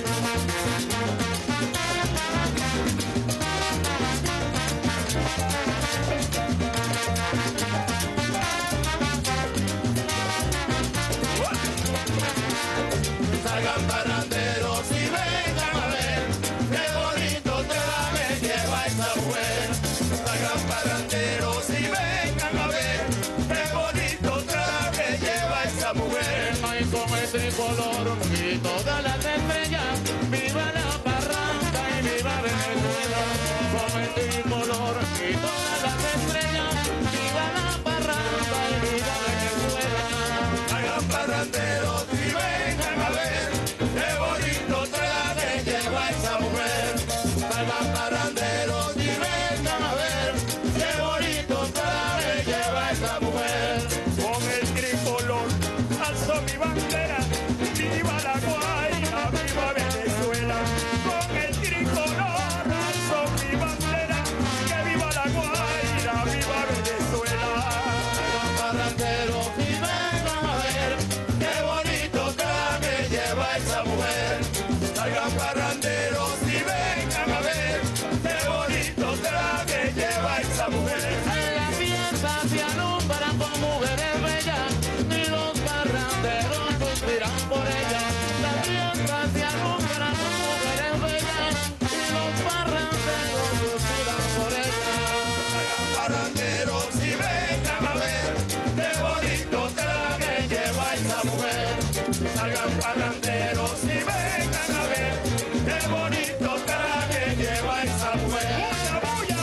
Salgan parranderos y vengan a ver qué bonito traje lleva esa mujer. Salgan parranderos y vengan a ver qué bonito traje lleva esa mujer. Ay, con ese color y todas las estrellas, viva la parranda y viva Venezuela. Con ese color y todas las estrellas, viva la parranda y viva Venezuela. Salgan parranderos y vengan a ver qué bonito traje lleva esa mujer. Salgan parranderos y vengan a ver qué bonito traje lleva esa mujer. Con el tricolor alzo mi bandera, viva la Guaira, viva Venezuela. Con el tricolor alzo mi bandera, que viva la Guaira, viva Venezuela. Salgan parranderos y vengan a ver qué bonito traje lleva esa mujer. Salgan parranderos y vengan a ver qué bonito traje lleva esa mujer. En la fiesta se alumbran con mujeres bellas y los parranderos suspiran por ellas. La fiesta se alumbran con mujeres bellas y los parranderos suspiran por ellas. Salgan parranderos y vengan a ver qué bonito traje lleva esa mujer. Salgan parranderos y vengan a ver qué bonito traje lleva esa mujer. ¡Bulla, bulla!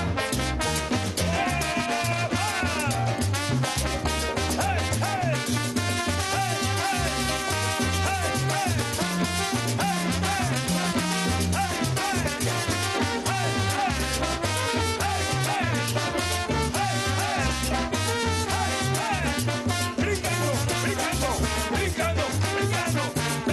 ¡Hey, hey! ¡Hey, Brincando, brincando, brincando, brincando.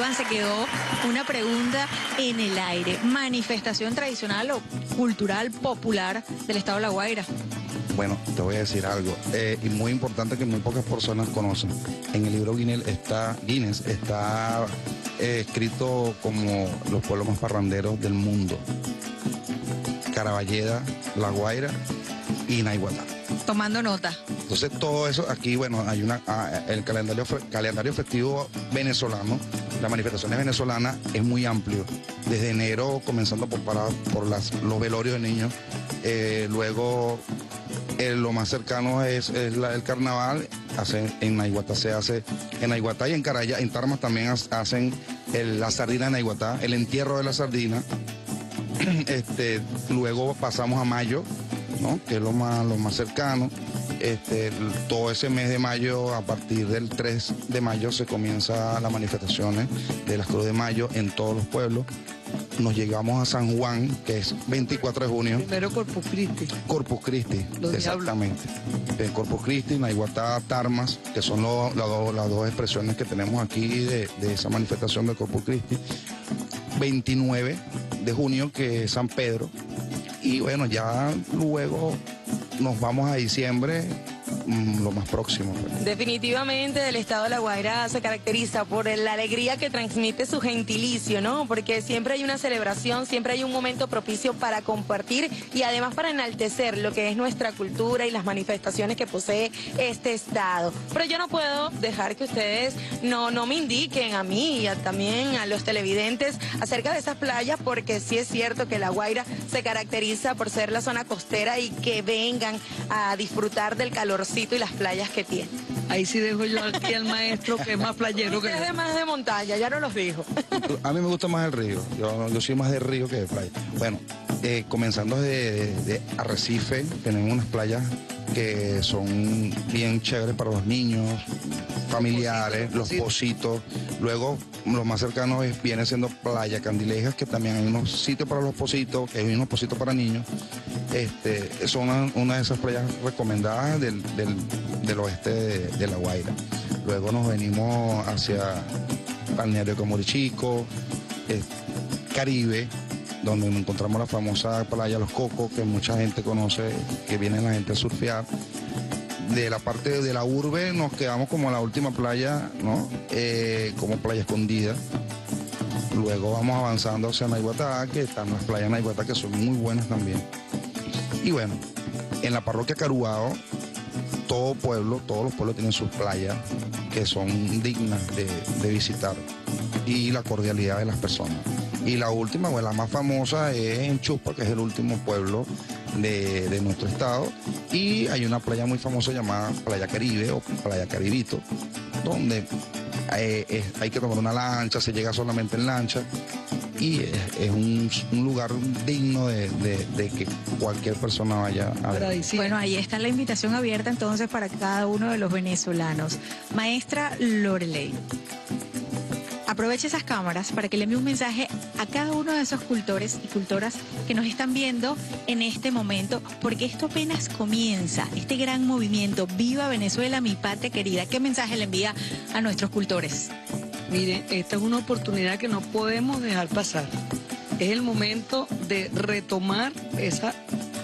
Iván, se quedó una pregunta en el aire. ¿Manifestación tradicional o cultural popular del estado de La Guaira? Bueno, te voy a decir algo, eh, y muy importante que muy pocas personas conocen. En el libro Guinness está, Guinness está eh, escrito como los pueblos más parranderos del mundo. Caraballeda, La Guaira y Naiguatá. Tomando nota. Entonces todo eso, aquí bueno, hay una, ah, el calendario, fe- calendario festivo venezolano, las manifestaciones venezolanas es muy amplio. Desde enero, comenzando por, para, por las, los velorios de niños, eh, luego eh, lo más cercano es, es la- el carnaval, hace, en Naiguatá se hace, en Naiguatá y en Caraya, en Tarmas también ha- hacen el- la sardina de Naiguatá, el entierro de la sardina. Este, luego pasamos a mayo, ¿no? Que es lo más, lo más cercano. Este, el- todo ese mes de mayo, a partir del tres de mayo, se comienzan las manifestaciones de las Cruz de Mayo en todos los pueblos. Nos llegamos a San Juan, que es veinticuatro de junio. Primero Corpus Christi. Corpus Christi, Los exactamente. En Corpus Christi, Naiguatá, Tarmas, que son lo- la do- las dos expresiones que tenemos aquí de, de esa manifestación de Corpus Christi. veintinueve de junio, que es San Pedro. Y bueno, ya luego nos vamos a diciembre, mm, lo más próximo. pues. Definitivamente el estado de La Guaira se caracteriza por la alegría que transmite su gentilicio, ¿no? Porque siempre hay una celebración, siempre hay un momento propicio para compartir y además para enaltecer lo que es nuestra cultura y las manifestaciones que posee este estado. Pero yo no puedo dejar que ustedes no, no me indiquen a mí y a- también a los televidentes acerca de esas playas, porque sí es cierto que La Guaira se caracteriza por ser la zona costera y que vengan a disfrutar del calorcito y las playas que tiene. Ahí sí dejo yo aquí al maestro, que es más playero que Usted es de más de montaña, ya no los dijo. A mí me gusta más el río, yo, yo soy más de río que de playa. Bueno, eh, comenzando de, de- de Arrecife, tenemos unas playas que son bien chéveres para los niños, familiares, los Pocitos. Luego, lo más cercano es, viene siendo Playa Candilejas, que también hay unos sitios para los Pocitos, que hay unos Pocitos para niños. Este, son una, una de esas playas recomendadas del, del- del oeste de, de La Guaira. Luego nos venimos hacia Balneario Camorichico, eh, Caribe, donde encontramos la famosa playa Los Cocos, que mucha gente conoce, que viene la gente a surfear. De la parte de la urbe nos quedamos como la última playa, ¿no? Eh, como Playa Escondida. Luego vamos avanzando hacia Naiguatá, que están las playas de Naiguatá, que son muy buenas también. Y bueno, en la parroquia Caruao, todo pueblo, todos los pueblos tienen sus playas que son dignas de, de visitar, y la cordialidad de las personas. Y la última, bueno, la más famosa es en Chuspa, que es el último pueblo de, de nuestro estado, y hay una playa muy famosa llamada Playa Caribe o Playa Caribito, donde eh, es- hay que tomar una lancha, se llega solamente en lancha, y es, es un, un lugar digno de, de- de que cualquier persona vaya a ver. Bueno, ahí está la invitación abierta entonces para cada uno de los venezolanos. Maestra Loreley, aproveche esas cámaras para que le envíe un mensaje a cada uno de esos cultores y cultoras que nos están viendo en este momento, porque esto apenas comienza, este gran movimiento. ¡Viva Venezuela, mi patria querida! ¿Qué mensaje le envía a nuestros cultores? Miren, esta es una oportunidad que no podemos dejar pasar. Es el momento de retomar esa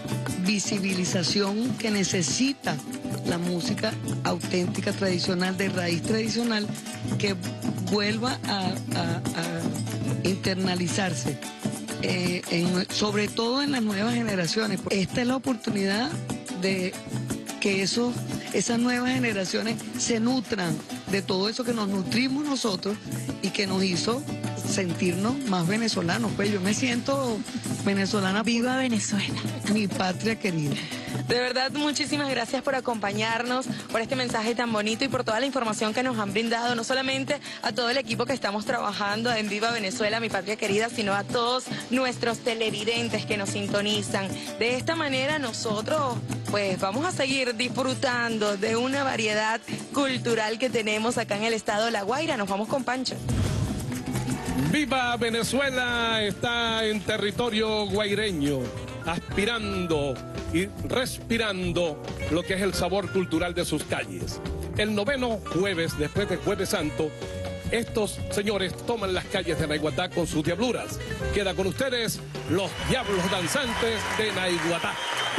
visibilización que necesita la música auténtica, tradicional, de raíz tradicional, que vuelva a, a- a internalizarse, eh, en- sobre todo en las nuevas generaciones. Esta es la oportunidad de que esos, esas nuevas generaciones se nutran de todo eso que nos nutrimos nosotros y que nos hizo sentirnos más venezolanos. Pues yo me siento venezolana. ¡Viva Venezuela! Mi patria querida. De verdad, muchísimas gracias por acompañarnos, por este mensaje tan bonito y por toda la información que nos han brindado, no solamente a todo el equipo que estamos trabajando en Viva Venezuela, mi patria querida, sino a todos nuestros televidentes que nos sintonizan. De esta manera nosotros pues vamos a seguir disfrutando de una variedad cultural que tenemos acá en el estado de La Guaira. Nos vamos con Pancho. Viva Venezuela está en territorio guaireño, aspirando y respirando lo que es el sabor cultural de sus calles. el noveno jueves, después de Jueves Santo, estos señores toman las calles de Naiguatá con sus diabluras. Queda con ustedes los Diablos Danzantes de Naiguatá.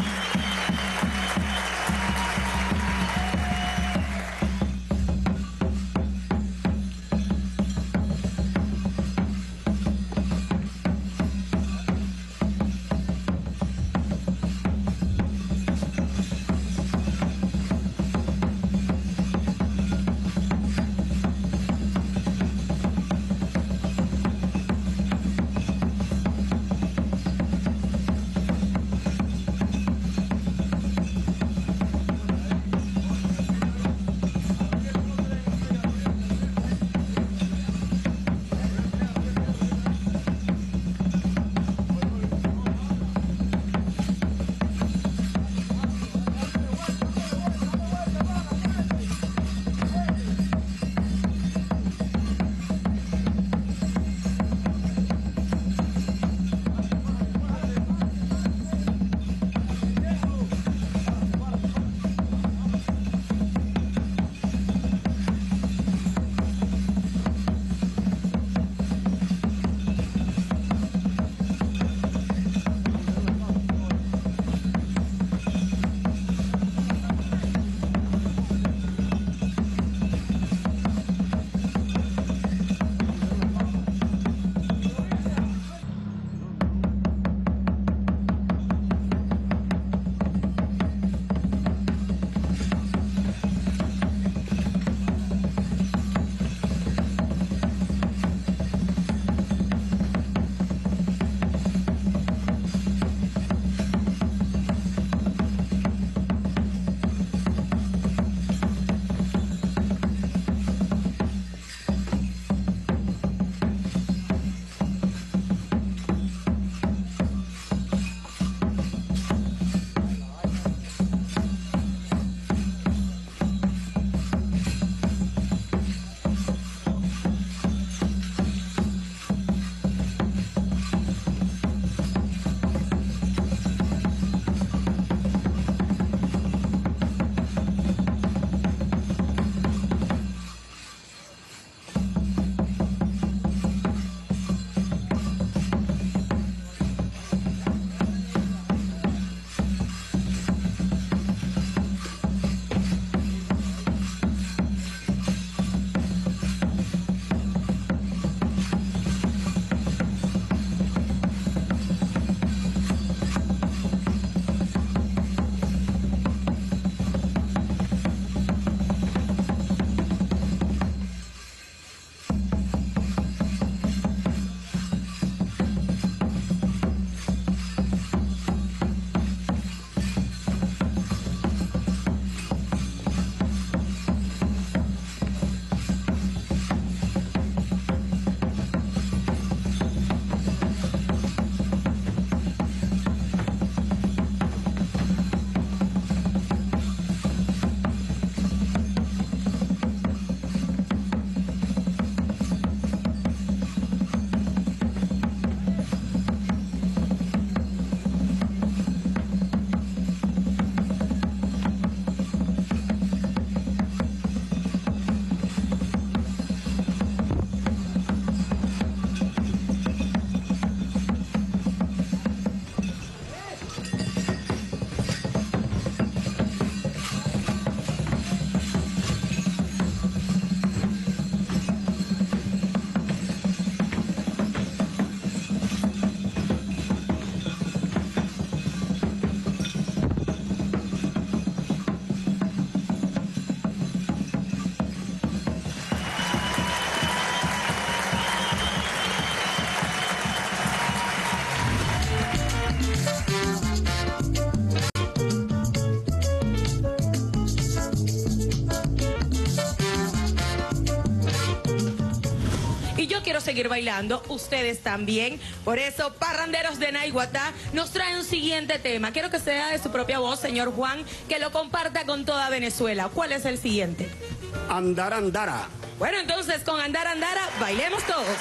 quiero seguir bailando, ustedes también. Por eso, parranderos de Naiguatá nos traen un siguiente tema. Quiero que sea de su propia voz, señor Juan, que lo comparta con toda Venezuela. ¿Cuál es el siguiente? Andara, andara. Bueno, entonces con Andara, andara, bailemos todos.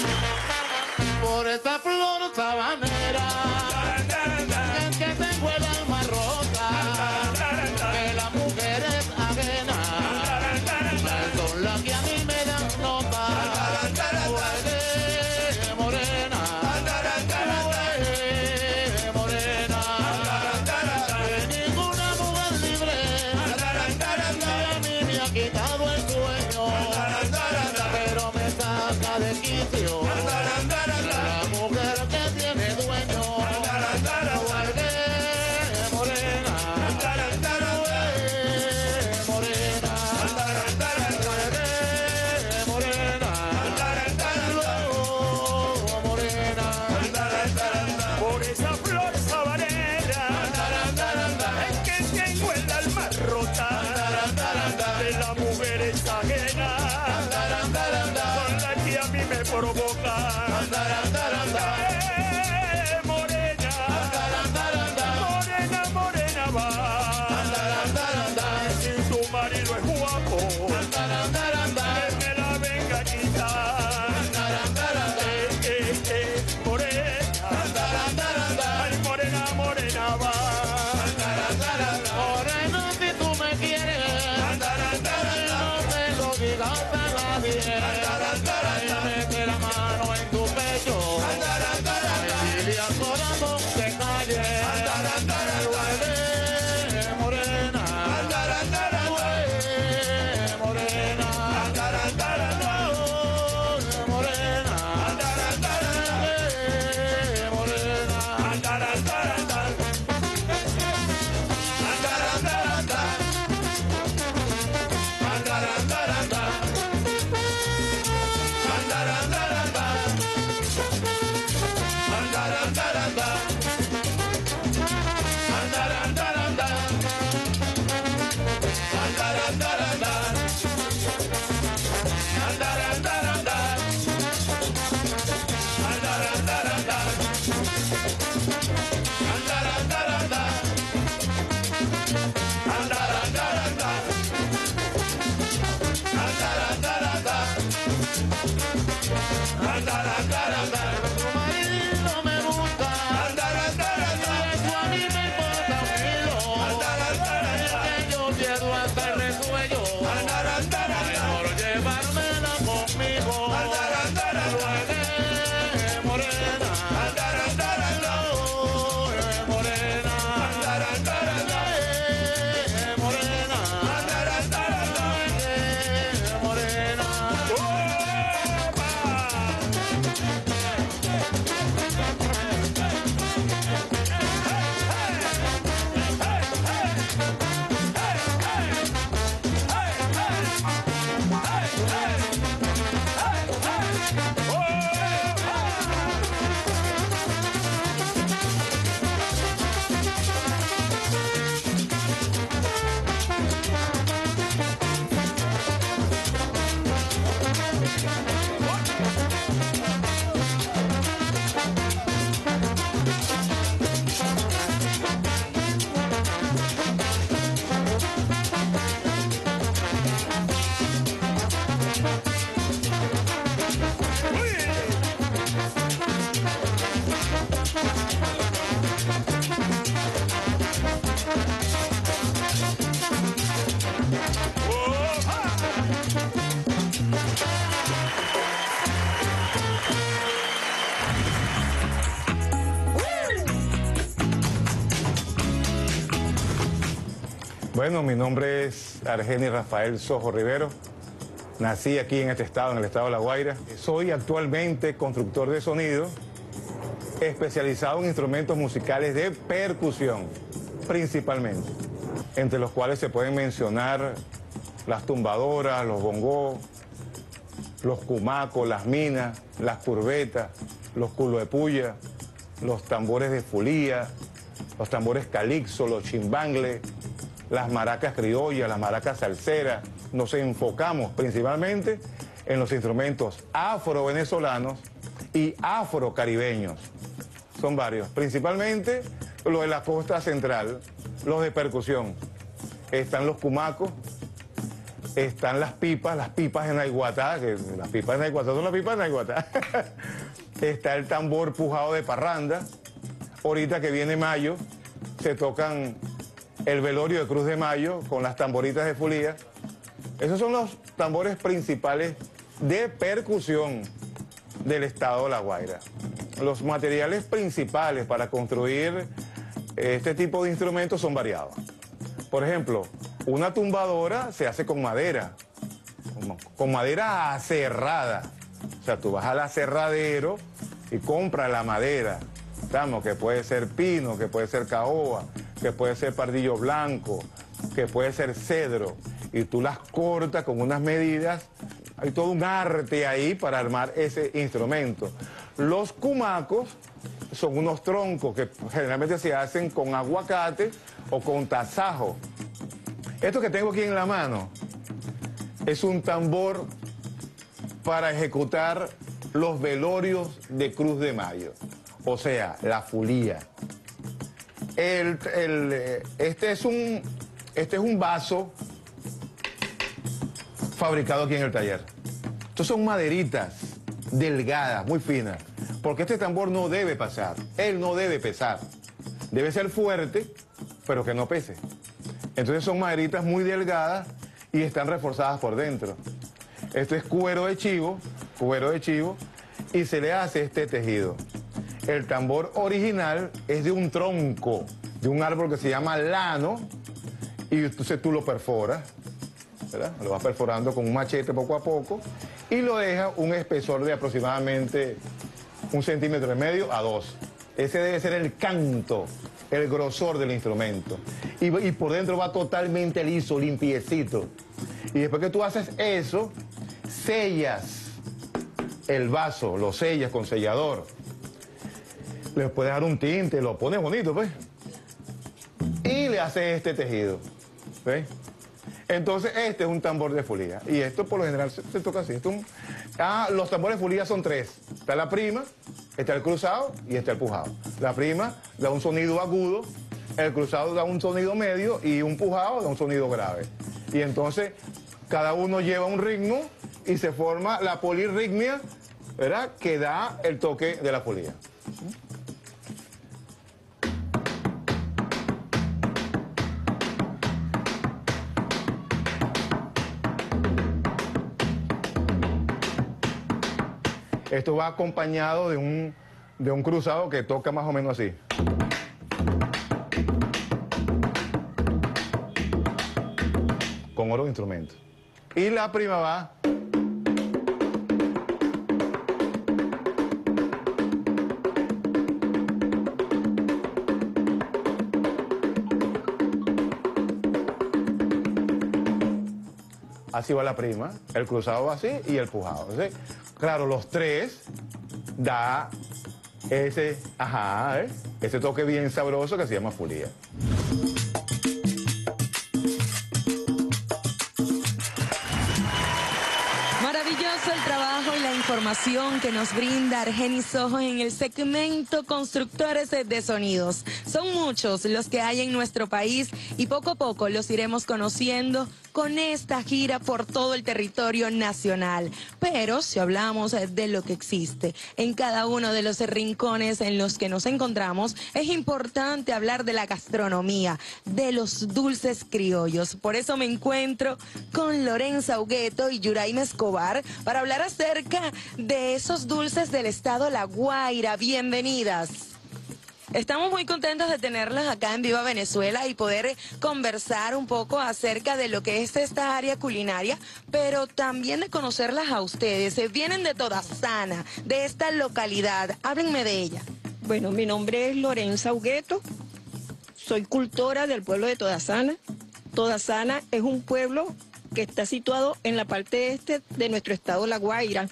Por esta flor sabanera, en que tengo el alma rota, que la mujer es ajena, provocar. Andar, andar, andar. Eh, morena, morena, morena va. Andar, andar, andar. Si tu marido es guapo, Andar, andar, andar. que me la venga a quitar. Andar, andar, andar. Eh, eh, eh, morena, Andar, andar, andar. ay, morena, morena va. Andar, andar, andar. Moreno, si tú me quieres, Andar, andar, andar. no te lo digas a nadie. Andar, andar, andar. Mete la mano en tu pecho. Andar, andar, andar. Dile al corazón que calle. Andar, andar, andar. Eh, morena. Andar, andar, andar. Eh, morena. Andar, andar, andar. Eh, morena. Andar, andar, andar. Eh, morena. Andar, andar, andar. Andar, andar, andar. Andar, andar, andar. Andar, andar, andar. Andar, andar, andar. Andar, andar, andar. Andar, andar, andar. Andar, andar, andar. Andar, andar, andar. Andar, andar, andar. Andar, andar, andar. Andar, andar, andar. Andar, andar, andar. Tu marido me gusta. Andar, andar, andar. Eso a mí me importa un kilo. Andar, andar, andar. Que yo pierdo hasta el resuello. Andar, andar, andar. Mejor llevármela conmigo. Andar, andar, andar. Eh, morena. Andar, andar, andar. Eh, morena. Andar, andar, andar. Eh, morena. Andar, andar, andar. Eh, morena. Bueno, mi nombre es Argenis Rafael Sojo Rivero. Nací aquí en este estado, en el estado de La Guaira. Soy actualmente constructor de sonido, especializado en instrumentos musicales de percusión, principalmente, entre los cuales se pueden mencionar las tumbadoras, los bongos, los cumacos, las minas, las curvetas, los culo de puya, los tambores de fulía, los tambores calixo, los chimbangles, las maracas criollas, las maracas salseras. Nos enfocamos principalmente en los instrumentos afro-venezolanos y afro-caribeños. Son varios, principalmente los de la costa central, los de percusión. Están los cumacos, están las pipas, las pipas de Naiguatá, que las pipas de Naiguatá son las pipas de Naiguatá. Está el tambor pujado de parranda. Ahorita que viene mayo, se tocan el velorio de Cruz de Mayo con las tamboritas de fulía. Esos son los tambores principales de percusión del estado de La Guaira. Los materiales principales para construir este tipo de instrumentos son variados. Por ejemplo, una tumbadora se hace con madera, con madera aserrada. O sea, tú vas al aserradero y compras la madera, ¿sabes? Que puede ser pino, que puede ser caoba, que puede ser pardillo blanco, que puede ser cedro, y tú las cortas con unas medidas. Hay todo un arte ahí para armar ese instrumento. Los cumacos son unos troncos que generalmente se hacen con aguacate o con tasajo. Esto que tengo aquí en la mano es un tambor para ejecutar los velorios de Cruz de Mayo, o sea, la fulía. El, el, este, es un, este es un vaso fabricado aquí en el taller. Estos son maderitas delgadas, muy finas, porque este tambor no debe pasar, él no debe pesar. Debe ser fuerte, pero que no pese. Entonces son maderitas muy delgadas y están reforzadas por dentro. Esto es cuero de chivo, cuero de chivo, y se le hace este tejido. El tambor original es de un tronco, de un árbol que se llama lano, y entonces tú lo perforas, ¿verdad? Lo vas perforando con un machete poco a poco, y lo dejas un espesor de aproximadamente un centímetro y medio a dos. Ese debe ser el canto, el grosor del instrumento. Y, y por dentro va totalmente liso, limpiecito. Y después que tú haces eso, sellas el vaso, lo sellas con sellador. Le puedes dar un tinte, lo pones bonito, pues. Y le haces este tejido. ¿Ves? Entonces, este es un tambor de fulía. Y esto por lo general se, se toca así. Esto un... ah, los tambores de fulía son tres. Está la prima, está el cruzado y está el pujado. La prima da un sonido agudo, el cruzado da un sonido medio y un pujado da un sonido grave. Y entonces, cada uno lleva un ritmo y se forma la polirritmia, ¿verdad?, que da el toque de la fulía. Esto va acompañado de un, de un cruzado que toca más o menos así. Con otros instrumentos. Y la prima va... Así va la prima, el cruzado va así y el pujado. Entonces, claro, los tres da ese, ajá, ¿eh? ese toque bien sabroso que se llama fulía. Maravilloso el trabajo y la información que nos brinda Argenis Ojos en el segmento Constructores de Sonidos. Son muchos los que hay en nuestro país y poco a poco los iremos conociendo con esta gira por todo el territorio nacional. Pero si hablamos de lo que existe en cada uno de los rincones en los que nos encontramos, es importante hablar de la gastronomía, de los dulces criollos. Por eso me encuentro con Lorenza Hugueto y Yuraima Escobar para hablar acerca de esos dulces del estado La Guaira. Bienvenidas. Estamos muy contentos de tenerlas acá en Viva Venezuela y poder conversar un poco acerca de lo que es esta área culinaria, pero también de conocerlas a ustedes. Vienen de Todasana, de esta localidad. Háblenme de ella. Bueno, mi nombre es Lorenza Hugueto, soy cultora del pueblo de Todasana. Todasana es un pueblo que está situado en la parte este de nuestro estado La Guaira.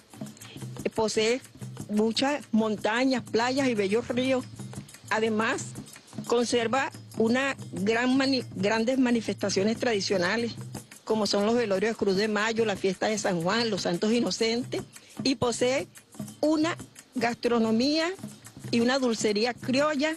Posee muchas montañas, playas y bellos ríos. Además, conserva una gran mani- grandes manifestaciones tradicionales, como son los velorios de Cruz de Mayo, la fiesta de San Juan, los Santos Inocentes, y posee una gastronomía y una dulcería criolla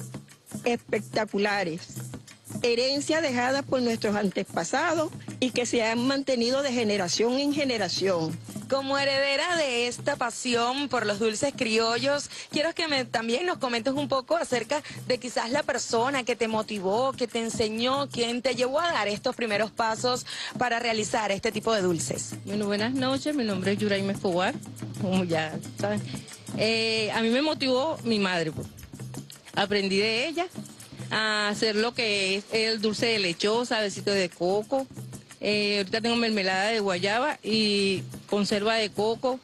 espectaculares, herencia dejada por nuestros antepasados y que se han mantenido de generación en generación. Como heredera de esta pasión por los dulces criollos, quiero que me, también nos comentes un poco acerca de quizás la persona que te motivó, que te enseñó, quien te llevó a dar estos primeros pasos para realizar este tipo de dulces. Bueno, buenas noches, mi nombre es Yuraima Escobar, como ya saben. Eh, a mí me motivó mi madre, pues. Aprendí de ella a hacer lo que es el dulce de lechosa, besito de coco. Eh, ahorita tengo mermelada de guayaba y conserva de coco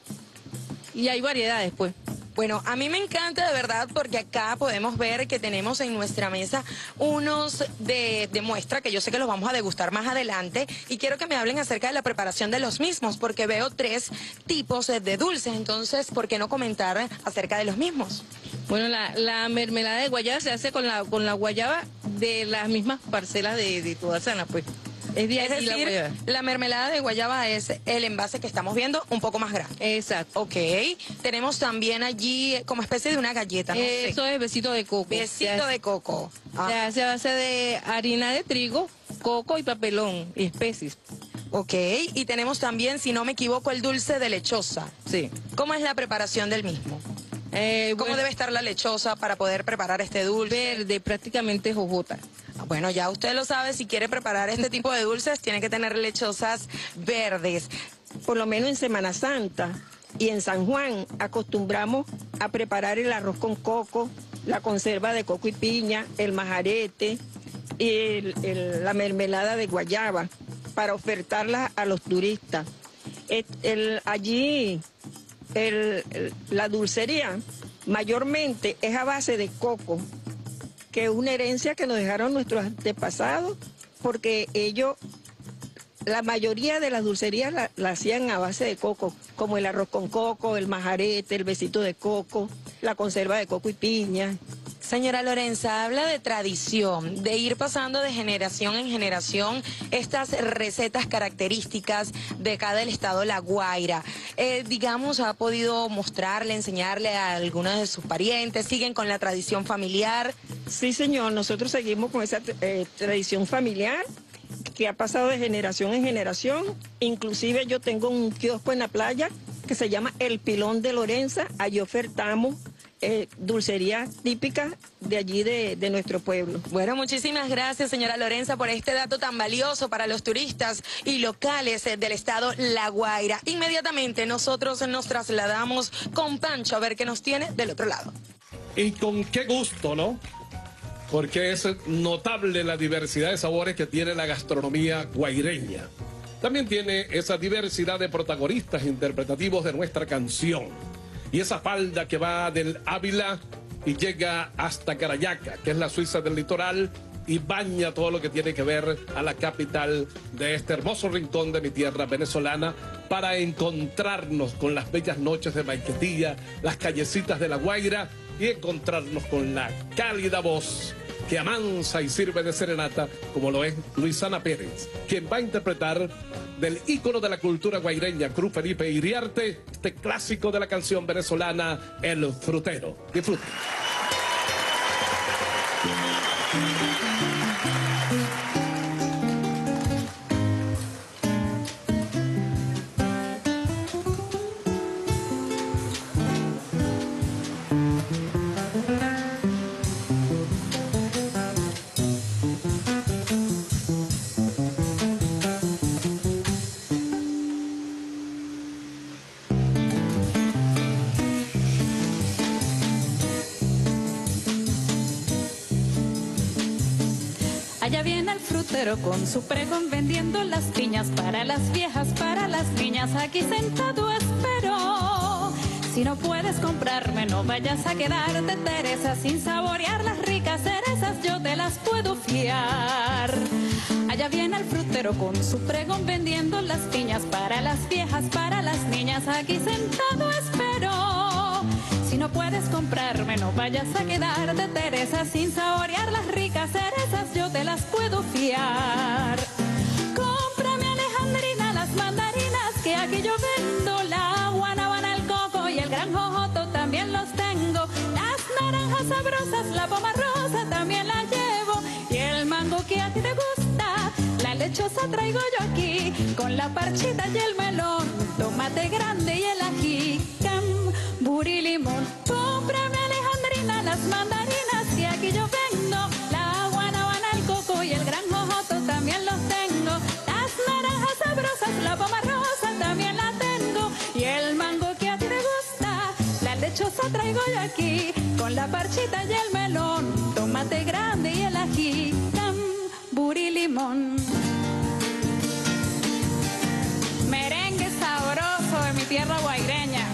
y hay variedades, pues. Bueno, a mí me encanta de verdad porque acá podemos ver que tenemos en nuestra mesa unos de, de muestra que yo sé que los vamos a degustar más adelante y quiero que me hablen acerca de la preparación de los mismos porque veo tres tipos de dulces, entonces ¿por qué no comentar acerca de los mismos? Bueno, la, la mermelada de guayaba se hace con la, con la guayaba de las mismas parcelas de, de Todasana, pues. Es, de Es allí la decir, guayaba. la mermelada de guayaba es el envase que estamos viendo, un poco más grande. Exacto. Ok. Tenemos también allí como especie de una galleta, no sé. Eso es besito de coco. Besito de coco. Ah. Se hace a base de harina de trigo, coco y papelón y especies. Ok, y tenemos también, si no me equivoco, el dulce de lechosa. Sí. ¿Cómo es la preparación del mismo? Eh, ¿Cómo bueno, debe estar la lechosa para poder preparar este dulce? Verde, prácticamente jojota. Bueno, ya usted lo sabe, si quiere preparar este tipo de dulces, tiene que tener lechosas verdes. Por lo menos en Semana Santa y en San Juan acostumbramos a preparar el arroz con coco, la conserva de coco y piña, el majarete y el- el- la mermelada de guayaba para ofertarla a los turistas. Et- el- allí el- el- la dulcería mayormente es a base de coco, que es una herencia que nos dejaron nuestros antepasados, porque ellos, la mayoría de las dulcerías la, la hacían a base de coco, como el arroz con coco, el majarete, el besito de coco, la conserva de coco y piña. Señora Lorenza, habla de tradición, de ir pasando de generación en generación estas recetas características de acá del estado La Guaira. Eh, digamos, ha podido mostrarle, enseñarle a algunos de sus parientes, siguen con la tradición familiar. Sí, señor, nosotros seguimos con esa eh, tradición familiar que ha pasado de generación en generación. Inclusive yo tengo un kiosco en la playa que se llama El Pilón de Lorenza. Allí ofertamos eh, dulcería típica de allí de, de nuestro pueblo. Bueno, muchísimas gracias, señora Lorenza, por este dato tan valioso para los turistas y locales eh, del estado La Guaira. Inmediatamente nosotros nos trasladamos con Pancho a ver qué nos tiene del otro lado. Y con qué gusto, ¿no? Porque es notable la diversidad de sabores que tiene la gastronomía guaireña. También tiene esa diversidad de protagonistas interpretativos de nuestra canción. Y esa falda que va del Ávila y llega hasta Carayaca, que es la Suiza del litoral, y baña todo lo que tiene que ver a la capital de este hermoso rincón de mi tierra venezolana, para encontrarnos con las bellas noches de Maiquetía, las callecitas de La Guaira, y encontrarnos con la cálida voz que amansa y sirve de serenata, como lo es Luisana Pérez, quien va a interpretar del ícono de la cultura guaireña, Cruz Felipe Iriarte, este clásico de la canción venezolana, El Frutero. Disfruten. Allá viene el frutero con su pregón vendiendo las piñas para las viejas, para las niñas. Aquí sentado espero. Si no puedes comprarme, no vayas a quedarte, Teresa, sin saborear las ricas cerezas. Yo te las puedo fiar. Allá viene el frutero con su pregón vendiendo las piñas para las viejas, para las niñas. Aquí sentado espero. Si no puedes comprarme, no vayas a quedarte, Teresa, sin saborear las ricas cerezas. Yo te las puedo fiar. Cómprame, Alejandrina, las mandarinas que aquí yo vendo, la guanábana, el coco y el gran jojoto también los tengo. Las naranjas sabrosas, la poma rosa también la llevo, y el mango que a ti te gusta, la lechosa traigo yo aquí, con la parchita y el melón, tomate grande y el ají, cambur y limón. Cómprame, Alejandrina, las mandarinas que aquí yo vendo, la guanábana, el coco y el gran jojoto también los tengo. Las naranjas sabrosas, la poma rosa también la tengo, y el mango que a ti te gusta, la lechosa traigo yo aquí, con la parchita y el melón, tomate grande y el ají, cambur y limón. Merengue sabroso de mi tierra guaireña.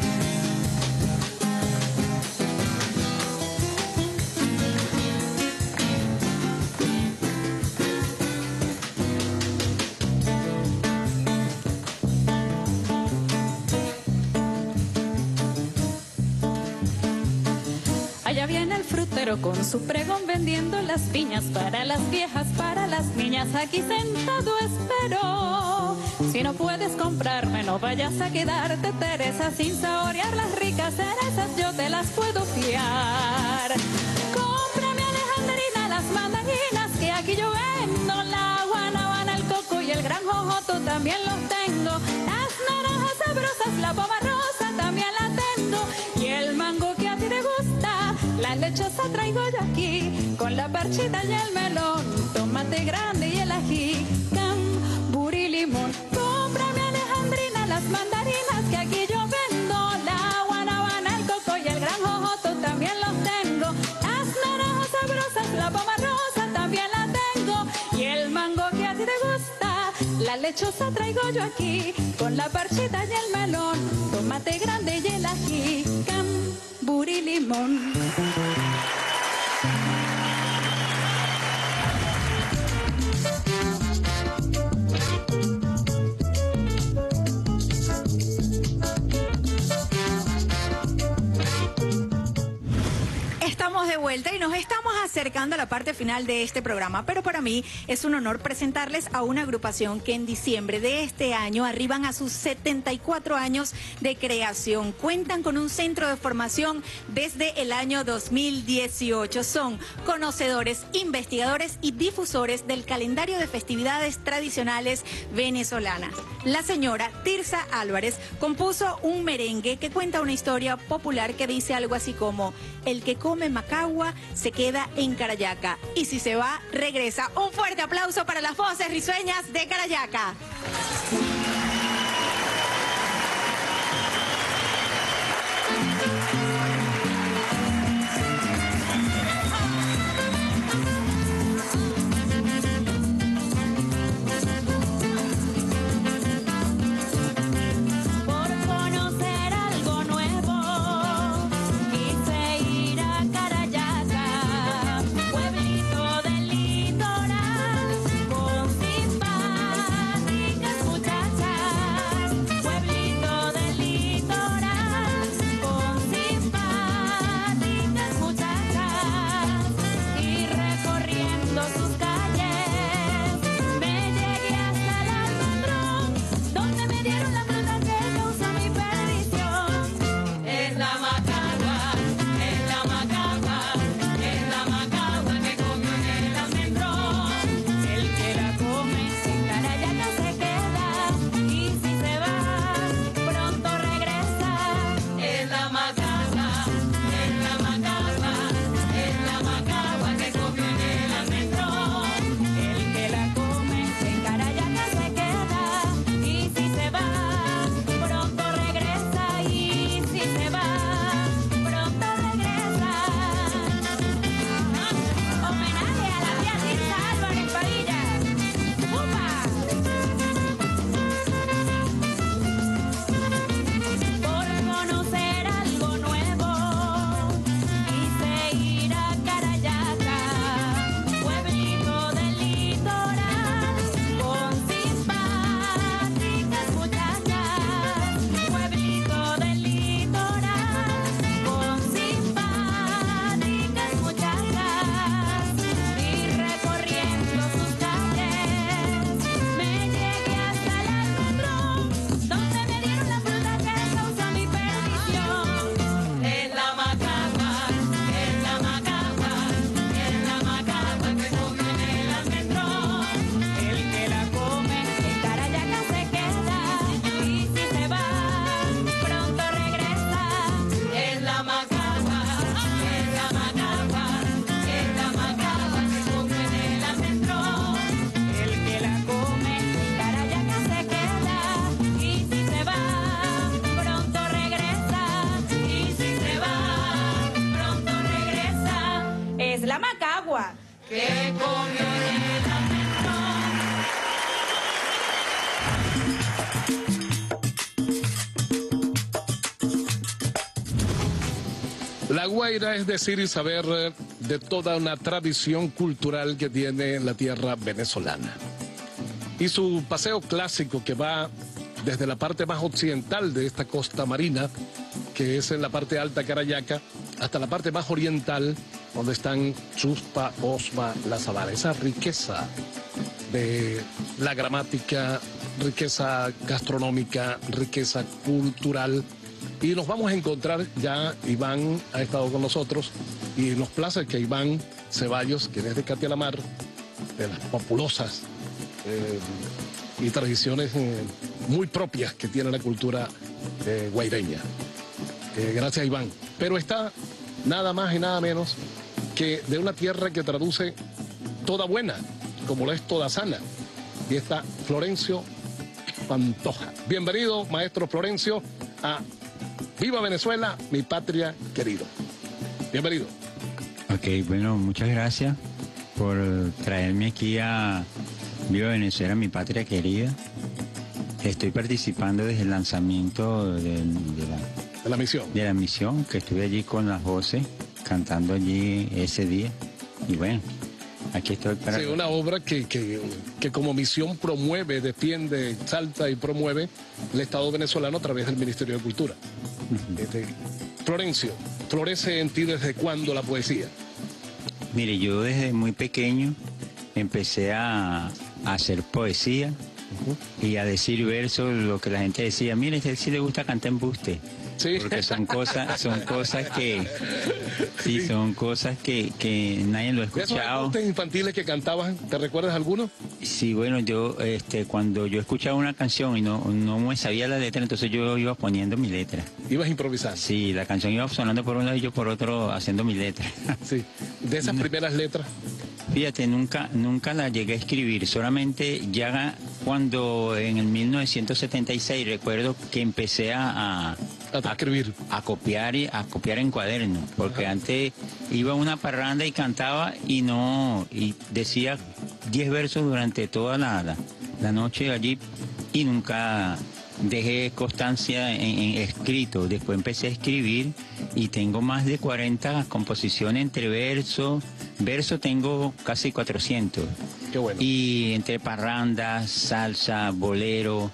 Allá viene el frutero con su pregón vendiendo las piñas para las viejas, para las niñas. Aquí sentado espero. Si no puedes comprarme, no vayas a quedarte, Teresa, sin saborear las ricas cerezas. Yo te las puedo fiar. Cómprame, Alejandrina, las mandarinas que aquí yo vendo. La guanábana, el coco y el gran jojoto también los tengo. Las naranjas sabrosas, la poma rosa también la tengo. Y el mango que a ti te gusta, la lechosa traigo yo aquí, con la parchita y el melón, tomate grande y el ají, cambur y limón. Cómprame, Alejandrina, las mandarinas que aquí yo vendo. La guanábana, el coco y el gran jojoto también los tengo. Las naranjas sabrosas, la poma rosa también la tengo. Y el mango que a ti te gusta, la lechosa traigo yo aquí, con la parchita y el melón, tomate grande y el ají, cambur y limón. Estamos de vuelta y nos estamos acercando a la parte final de este programa, pero para mí es un honor presentarles a una agrupación que en diciembre de este año arriban a sus setenta y cuatro años de creación. Cuentan con un centro de formación desde el año dos mil dieciocho. Son conocedores, investigadores y difusores del calendario de festividades tradicionales venezolanas. La señora Tirsa Álvarez compuso un merengue que cuenta una historia popular que dice algo así como: el que come macagua se queda en Carayaca y si se va, regresa. Un fuerte aplauso para las voces risueñas de Carayaca. que comió en el La Guaira es decir y saber de toda una tradición cultural que tiene la tierra venezolana. Y su paseo clásico que va desde la parte más occidental de esta costa marina, que es en la parte alta Carayaca, hasta la parte más oriental, donde están Chuspa, Osma, La Sabana, esa riqueza de la gramática, riqueza gastronómica, riqueza cultural. Y nos vamos a encontrar, ya Iván ha estado con nosotros, y nos place que Iván Ceballos, quien es de Catia la Mar, de las populosas eh, y tradiciones eh, muy propias que tiene la cultura eh, guaireña. Eh, gracias, Iván. Pero está nada más y nada menos que de una tierra que traduce toda buena, como lo es toda sana. Y está Florencio Pantoja. Bienvenido, maestro Florencio, a Viva Venezuela, mi patria querido. Bienvenido. Ok, bueno, muchas gracias por traerme aquí a Viva Venezuela, mi patria querida. Estoy participando desde el lanzamiento de, de, la, de la misión. De la misión, que estuve allí con las voces, cantando allí ese día. Y bueno, aquí estoy para... Sí, una obra que, que, que como misión promueve, defiende, exalta y promueve el Estado venezolano a través del Ministerio de Cultura. Uh-huh. este, Florencio, ¿florece en ti desde cuándo la poesía? Mire, yo desde muy pequeño empecé a, a hacer poesía uh-huh. y a decir versos, lo que la gente decía, mire, a usted sí le gusta cantar embuste. Sí. Porque son cosas, son cosas que, sí, son cosas que, que nadie lo ha escuchado. ¿Esos infantiles que cantaban, te recuerdas alguno? Sí, bueno, yo, este, cuando yo escuchaba una canción y no, no me sabía la letra, entonces yo iba poniendo mi letra. ¿Ibas improvisando? Sí, la canción iba sonando por un lado y yo por otro haciendo mi letra. Sí, de esas no. primeras letras. Fíjate, nunca, nunca la llegué a escribir, solamente ya cuando en el mil novecientos setenta y seis recuerdo que empecé a, a, a escribir, a copiar y a copiar en cuaderno, porque Ajá. antes iba a una parranda y cantaba y no, y decía diez versos durante toda la, la, la noche allí y nunca dejé constancia en, en escrito. Después empecé a escribir y tengo más de cuarenta composiciones entre versos. Verso tengo casi cuatrocientos. Qué bueno. Y entre parrandas, salsa, bolero,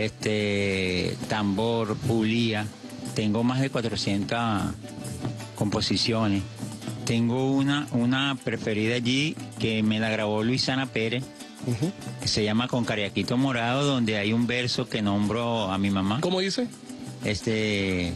este, tambor, pulía, tengo más de cuatrocientas composiciones. Tengo una, una preferida allí que me la grabó Luisana Pérez, uh-huh. que se llama Con Cariaquito Morado, donde hay un verso que nombro a mi mamá. ¿Cómo dice? Este...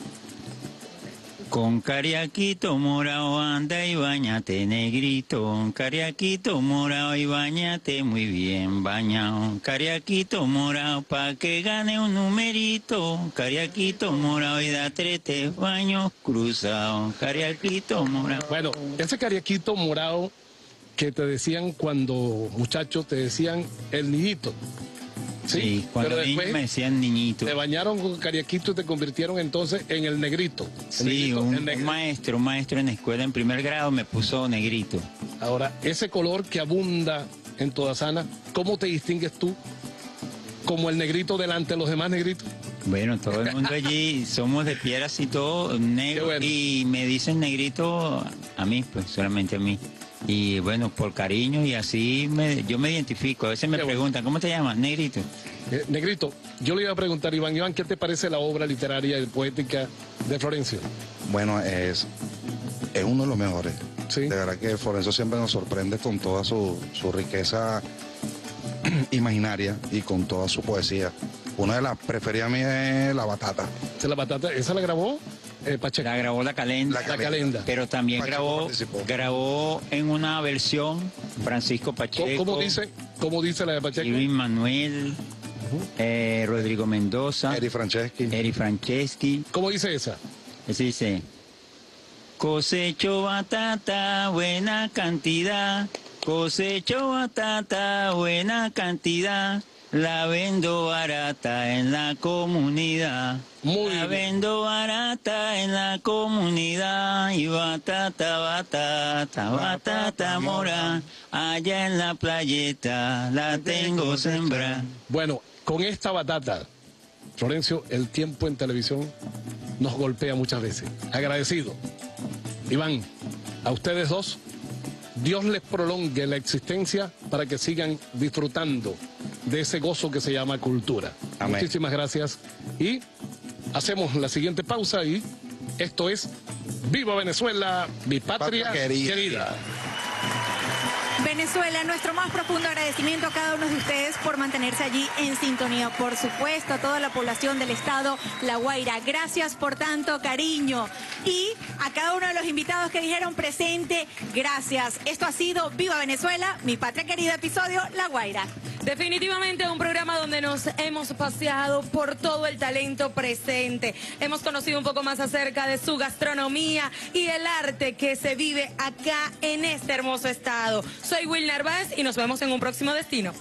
Con cariaquito morado anda y bañate negrito, con cariaquito morado y bañate muy bien bañado, cariaquito morado pa' que gane un numerito, cariaquito morado y da tres baños cruzados, cariaquito morado. Bueno, ese cariaquito morado que te decían cuando muchachos te decían el niñito. Sí, sí, cuando pero después me decían niñito. Te bañaron con cariaquito y te convirtieron entonces en el negrito. El sí, negrito, un, el negrito. un maestro, un maestro en la escuela en primer grado me puso negrito. Ahora, ese color que abunda en Toda Sana, ¿cómo te distingues tú como el negrito delante de los demás negritos? Bueno, todo el mundo allí somos de piedras y todo, negro, bueno. Y me dicen negrito a mí, pues solamente a mí. Y bueno, por cariño y así me, yo me identifico. A veces me Qué preguntan, bueno. ¿Cómo te llamas? Negrito. Eh, Negrito, yo le iba a preguntar, Iván, Iván, ¿qué te parece la obra literaria y poética de Florencio? Bueno, es, es uno de los mejores. ¿Sí? De verdad que Florencio siempre nos sorprende con toda su, su riqueza imaginaria y con toda su poesía. Una de las preferidas mías es La Batata. ¿La Batata? ¿Esa la grabó? Eh, Pacheco. La grabó La Calenda. La Calenda. La Calenda. Pero también grabó, grabó en una versión Francisco Pacheco. ¿Cómo, cómo dice, cómo dice la de Pacheco? Luis Manuel, uh-huh. eh, Rodrigo Mendoza. Eri Franceschi. Eri Franceschi. ¿Cómo dice esa? Esa dice, cosecho batata, buena cantidad. Cosecho batata, buena cantidad. La vendo barata en la comunidad. Muy la bien. vendo barata en la comunidad. Y batata, batata, batata mora. Allá en la playeta la tengo sembrada. Bueno, con esta batata, Florencio, el tiempo en televisión nos golpea muchas veces. Agradecido. Iván, a ustedes dos, Dios les prolongue la existencia para que sigan disfrutando de ese gozo que se llama cultura. Amén. Muchísimas gracias. Y hacemos la siguiente pausa y Esto es Viva Venezuela, mi patria, Patria querida. querida. Venezuela, nuestro más profundo agradecimiento a cada uno de ustedes por mantenerse allí en sintonía. Por supuesto, a toda la población del estado La Guaira. Gracias por tanto cariño. Y a cada uno de los invitados que dijeron presente, gracias. Esto ha sido Viva Venezuela, mi patria querida, episodio La Guaira. Definitivamente un programa donde nos hemos paseado por todo el talento presente. Hemos conocido un poco más acerca de su gastronomía y el arte que se vive acá en este hermoso estado. Soy Will Narváez y nos vemos en un próximo destino.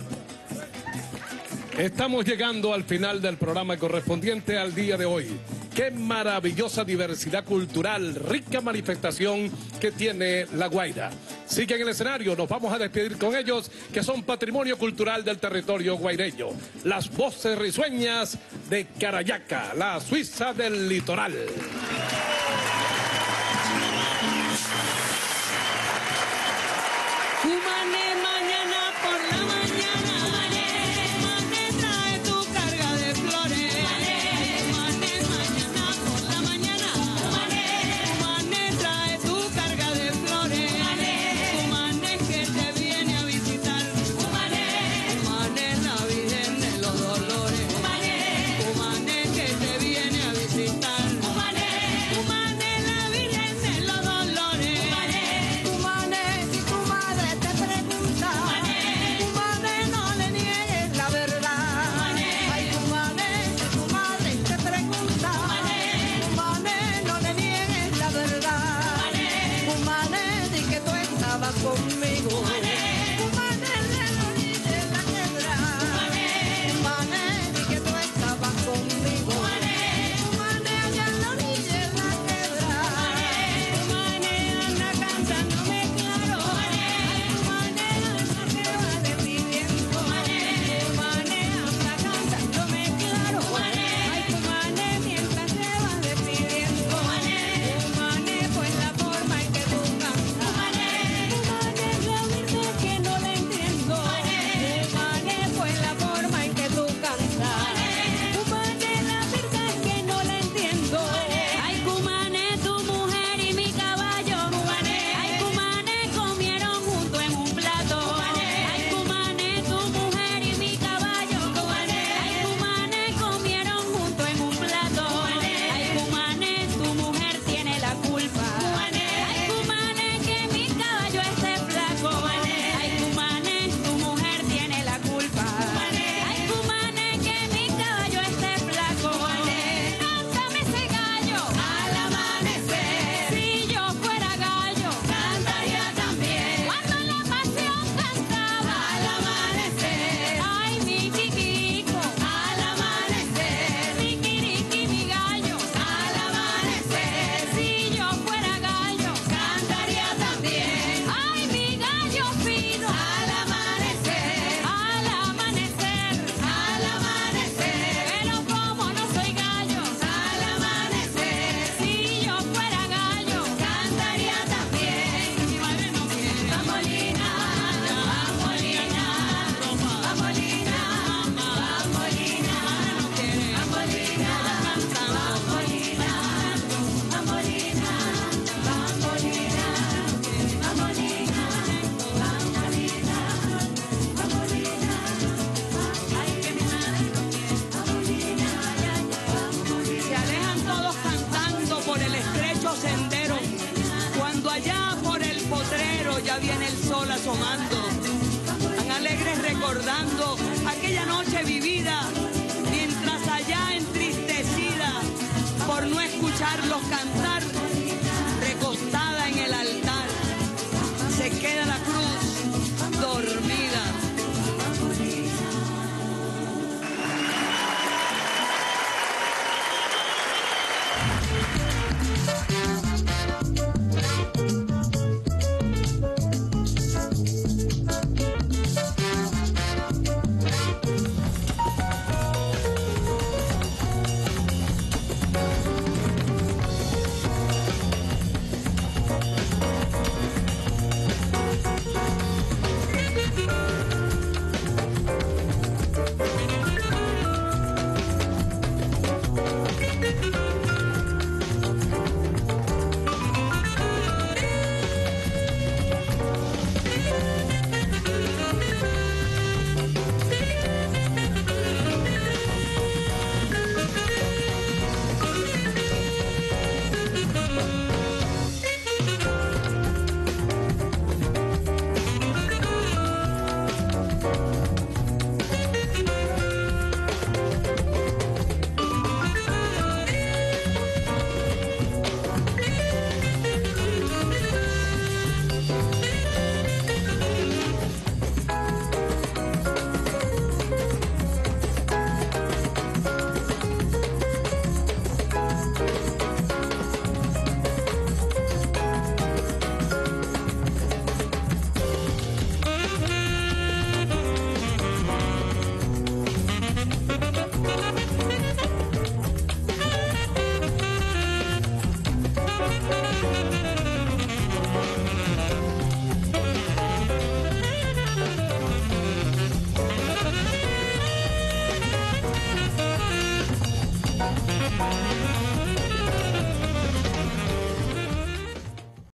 Estamos llegando al final del programa correspondiente al día de hoy. Qué maravillosa diversidad cultural, rica manifestación que tiene La Guaira. Sigue en el escenario, nos vamos a despedir con ellos, que son patrimonio cultural del territorio guaireño. Las voces risueñas de Carayaca, la Suiza del litoral. Cumané mañana por la mañana, Cumané trae tu carga de flores. Cumané mañana por la mañana, Cumané trae tu carga de flores. Cumané que te viene a visitar, Cumané la Virgen de los Dolores. Cumané que te viene a visitar, Cumané la Virgen de los Dolores. Cumané, si tu madre te pregunta, Cumané no le niegues la verdad. Ay, Cumané, si tu madre te pregunta, Cumané no le niegues la verdad. Cumané, di que tú estabas conmigo. Cumané, de la orilla de la quebrada. Cumané, di que tú estabas conmigo. Cumané, allá en la orilla de la quebrada. Cumané, anda cantándome claro. Cumané, anda que va despidiendo. Cumané, anda cantándome claro. Ay, Cumané, mientras se va despidiendo. Cumané, pues la forma en que tú cantas. Cumané, la verdad que no la entiendo. Cumané, pues la forma en que tú cantas. Cumané, la verdad que no la entiendo. Ay, Cumané, tu mujer y mi caballo. Ay, Cumané, comieron junto en un plato. Ay, Cumané, tu mujer y mi caballo. Ay, Cumané, comieron junto en un plato. Ay, Cumané, tu mujer tiene la culpa. Ay, Cumané, que mi caballo esté flaco. Ay, Cumané, tu mujer tiene la culpa. Ay, Cumané, que mi caballo esté flaco. Cántame ese gallo al amanecer. Si yo fuera gallo, cantaría también. Cuando la pasión cantaba al amanecer. Ay, mi chiquico al amanecer. Riquiriqui, mi gallo al amanecer. Si yo fuera gallo, cantaría también. Ay, mi gallo fino al amanecer. Al amanecer, al amanecer. Pero como no soy gallo, al amanecer. Si yo fuera gallo, cantaría también. Mi madre no quiere. Bambolina, bambolina, bambolina, bambolina. No quiere. Bambolina, bambolina, bambolina, bambolina, bambolina, bambolina, bambolina. Ay, que mi madre no quiere. Bambolina, se alejan todos cantando por el estrecho sendero, cuando allá por el potrero ya viene el sol asomando, tan alegres recordando aquella noche vivida, mientras allá entristecida por no escucharlos cantar,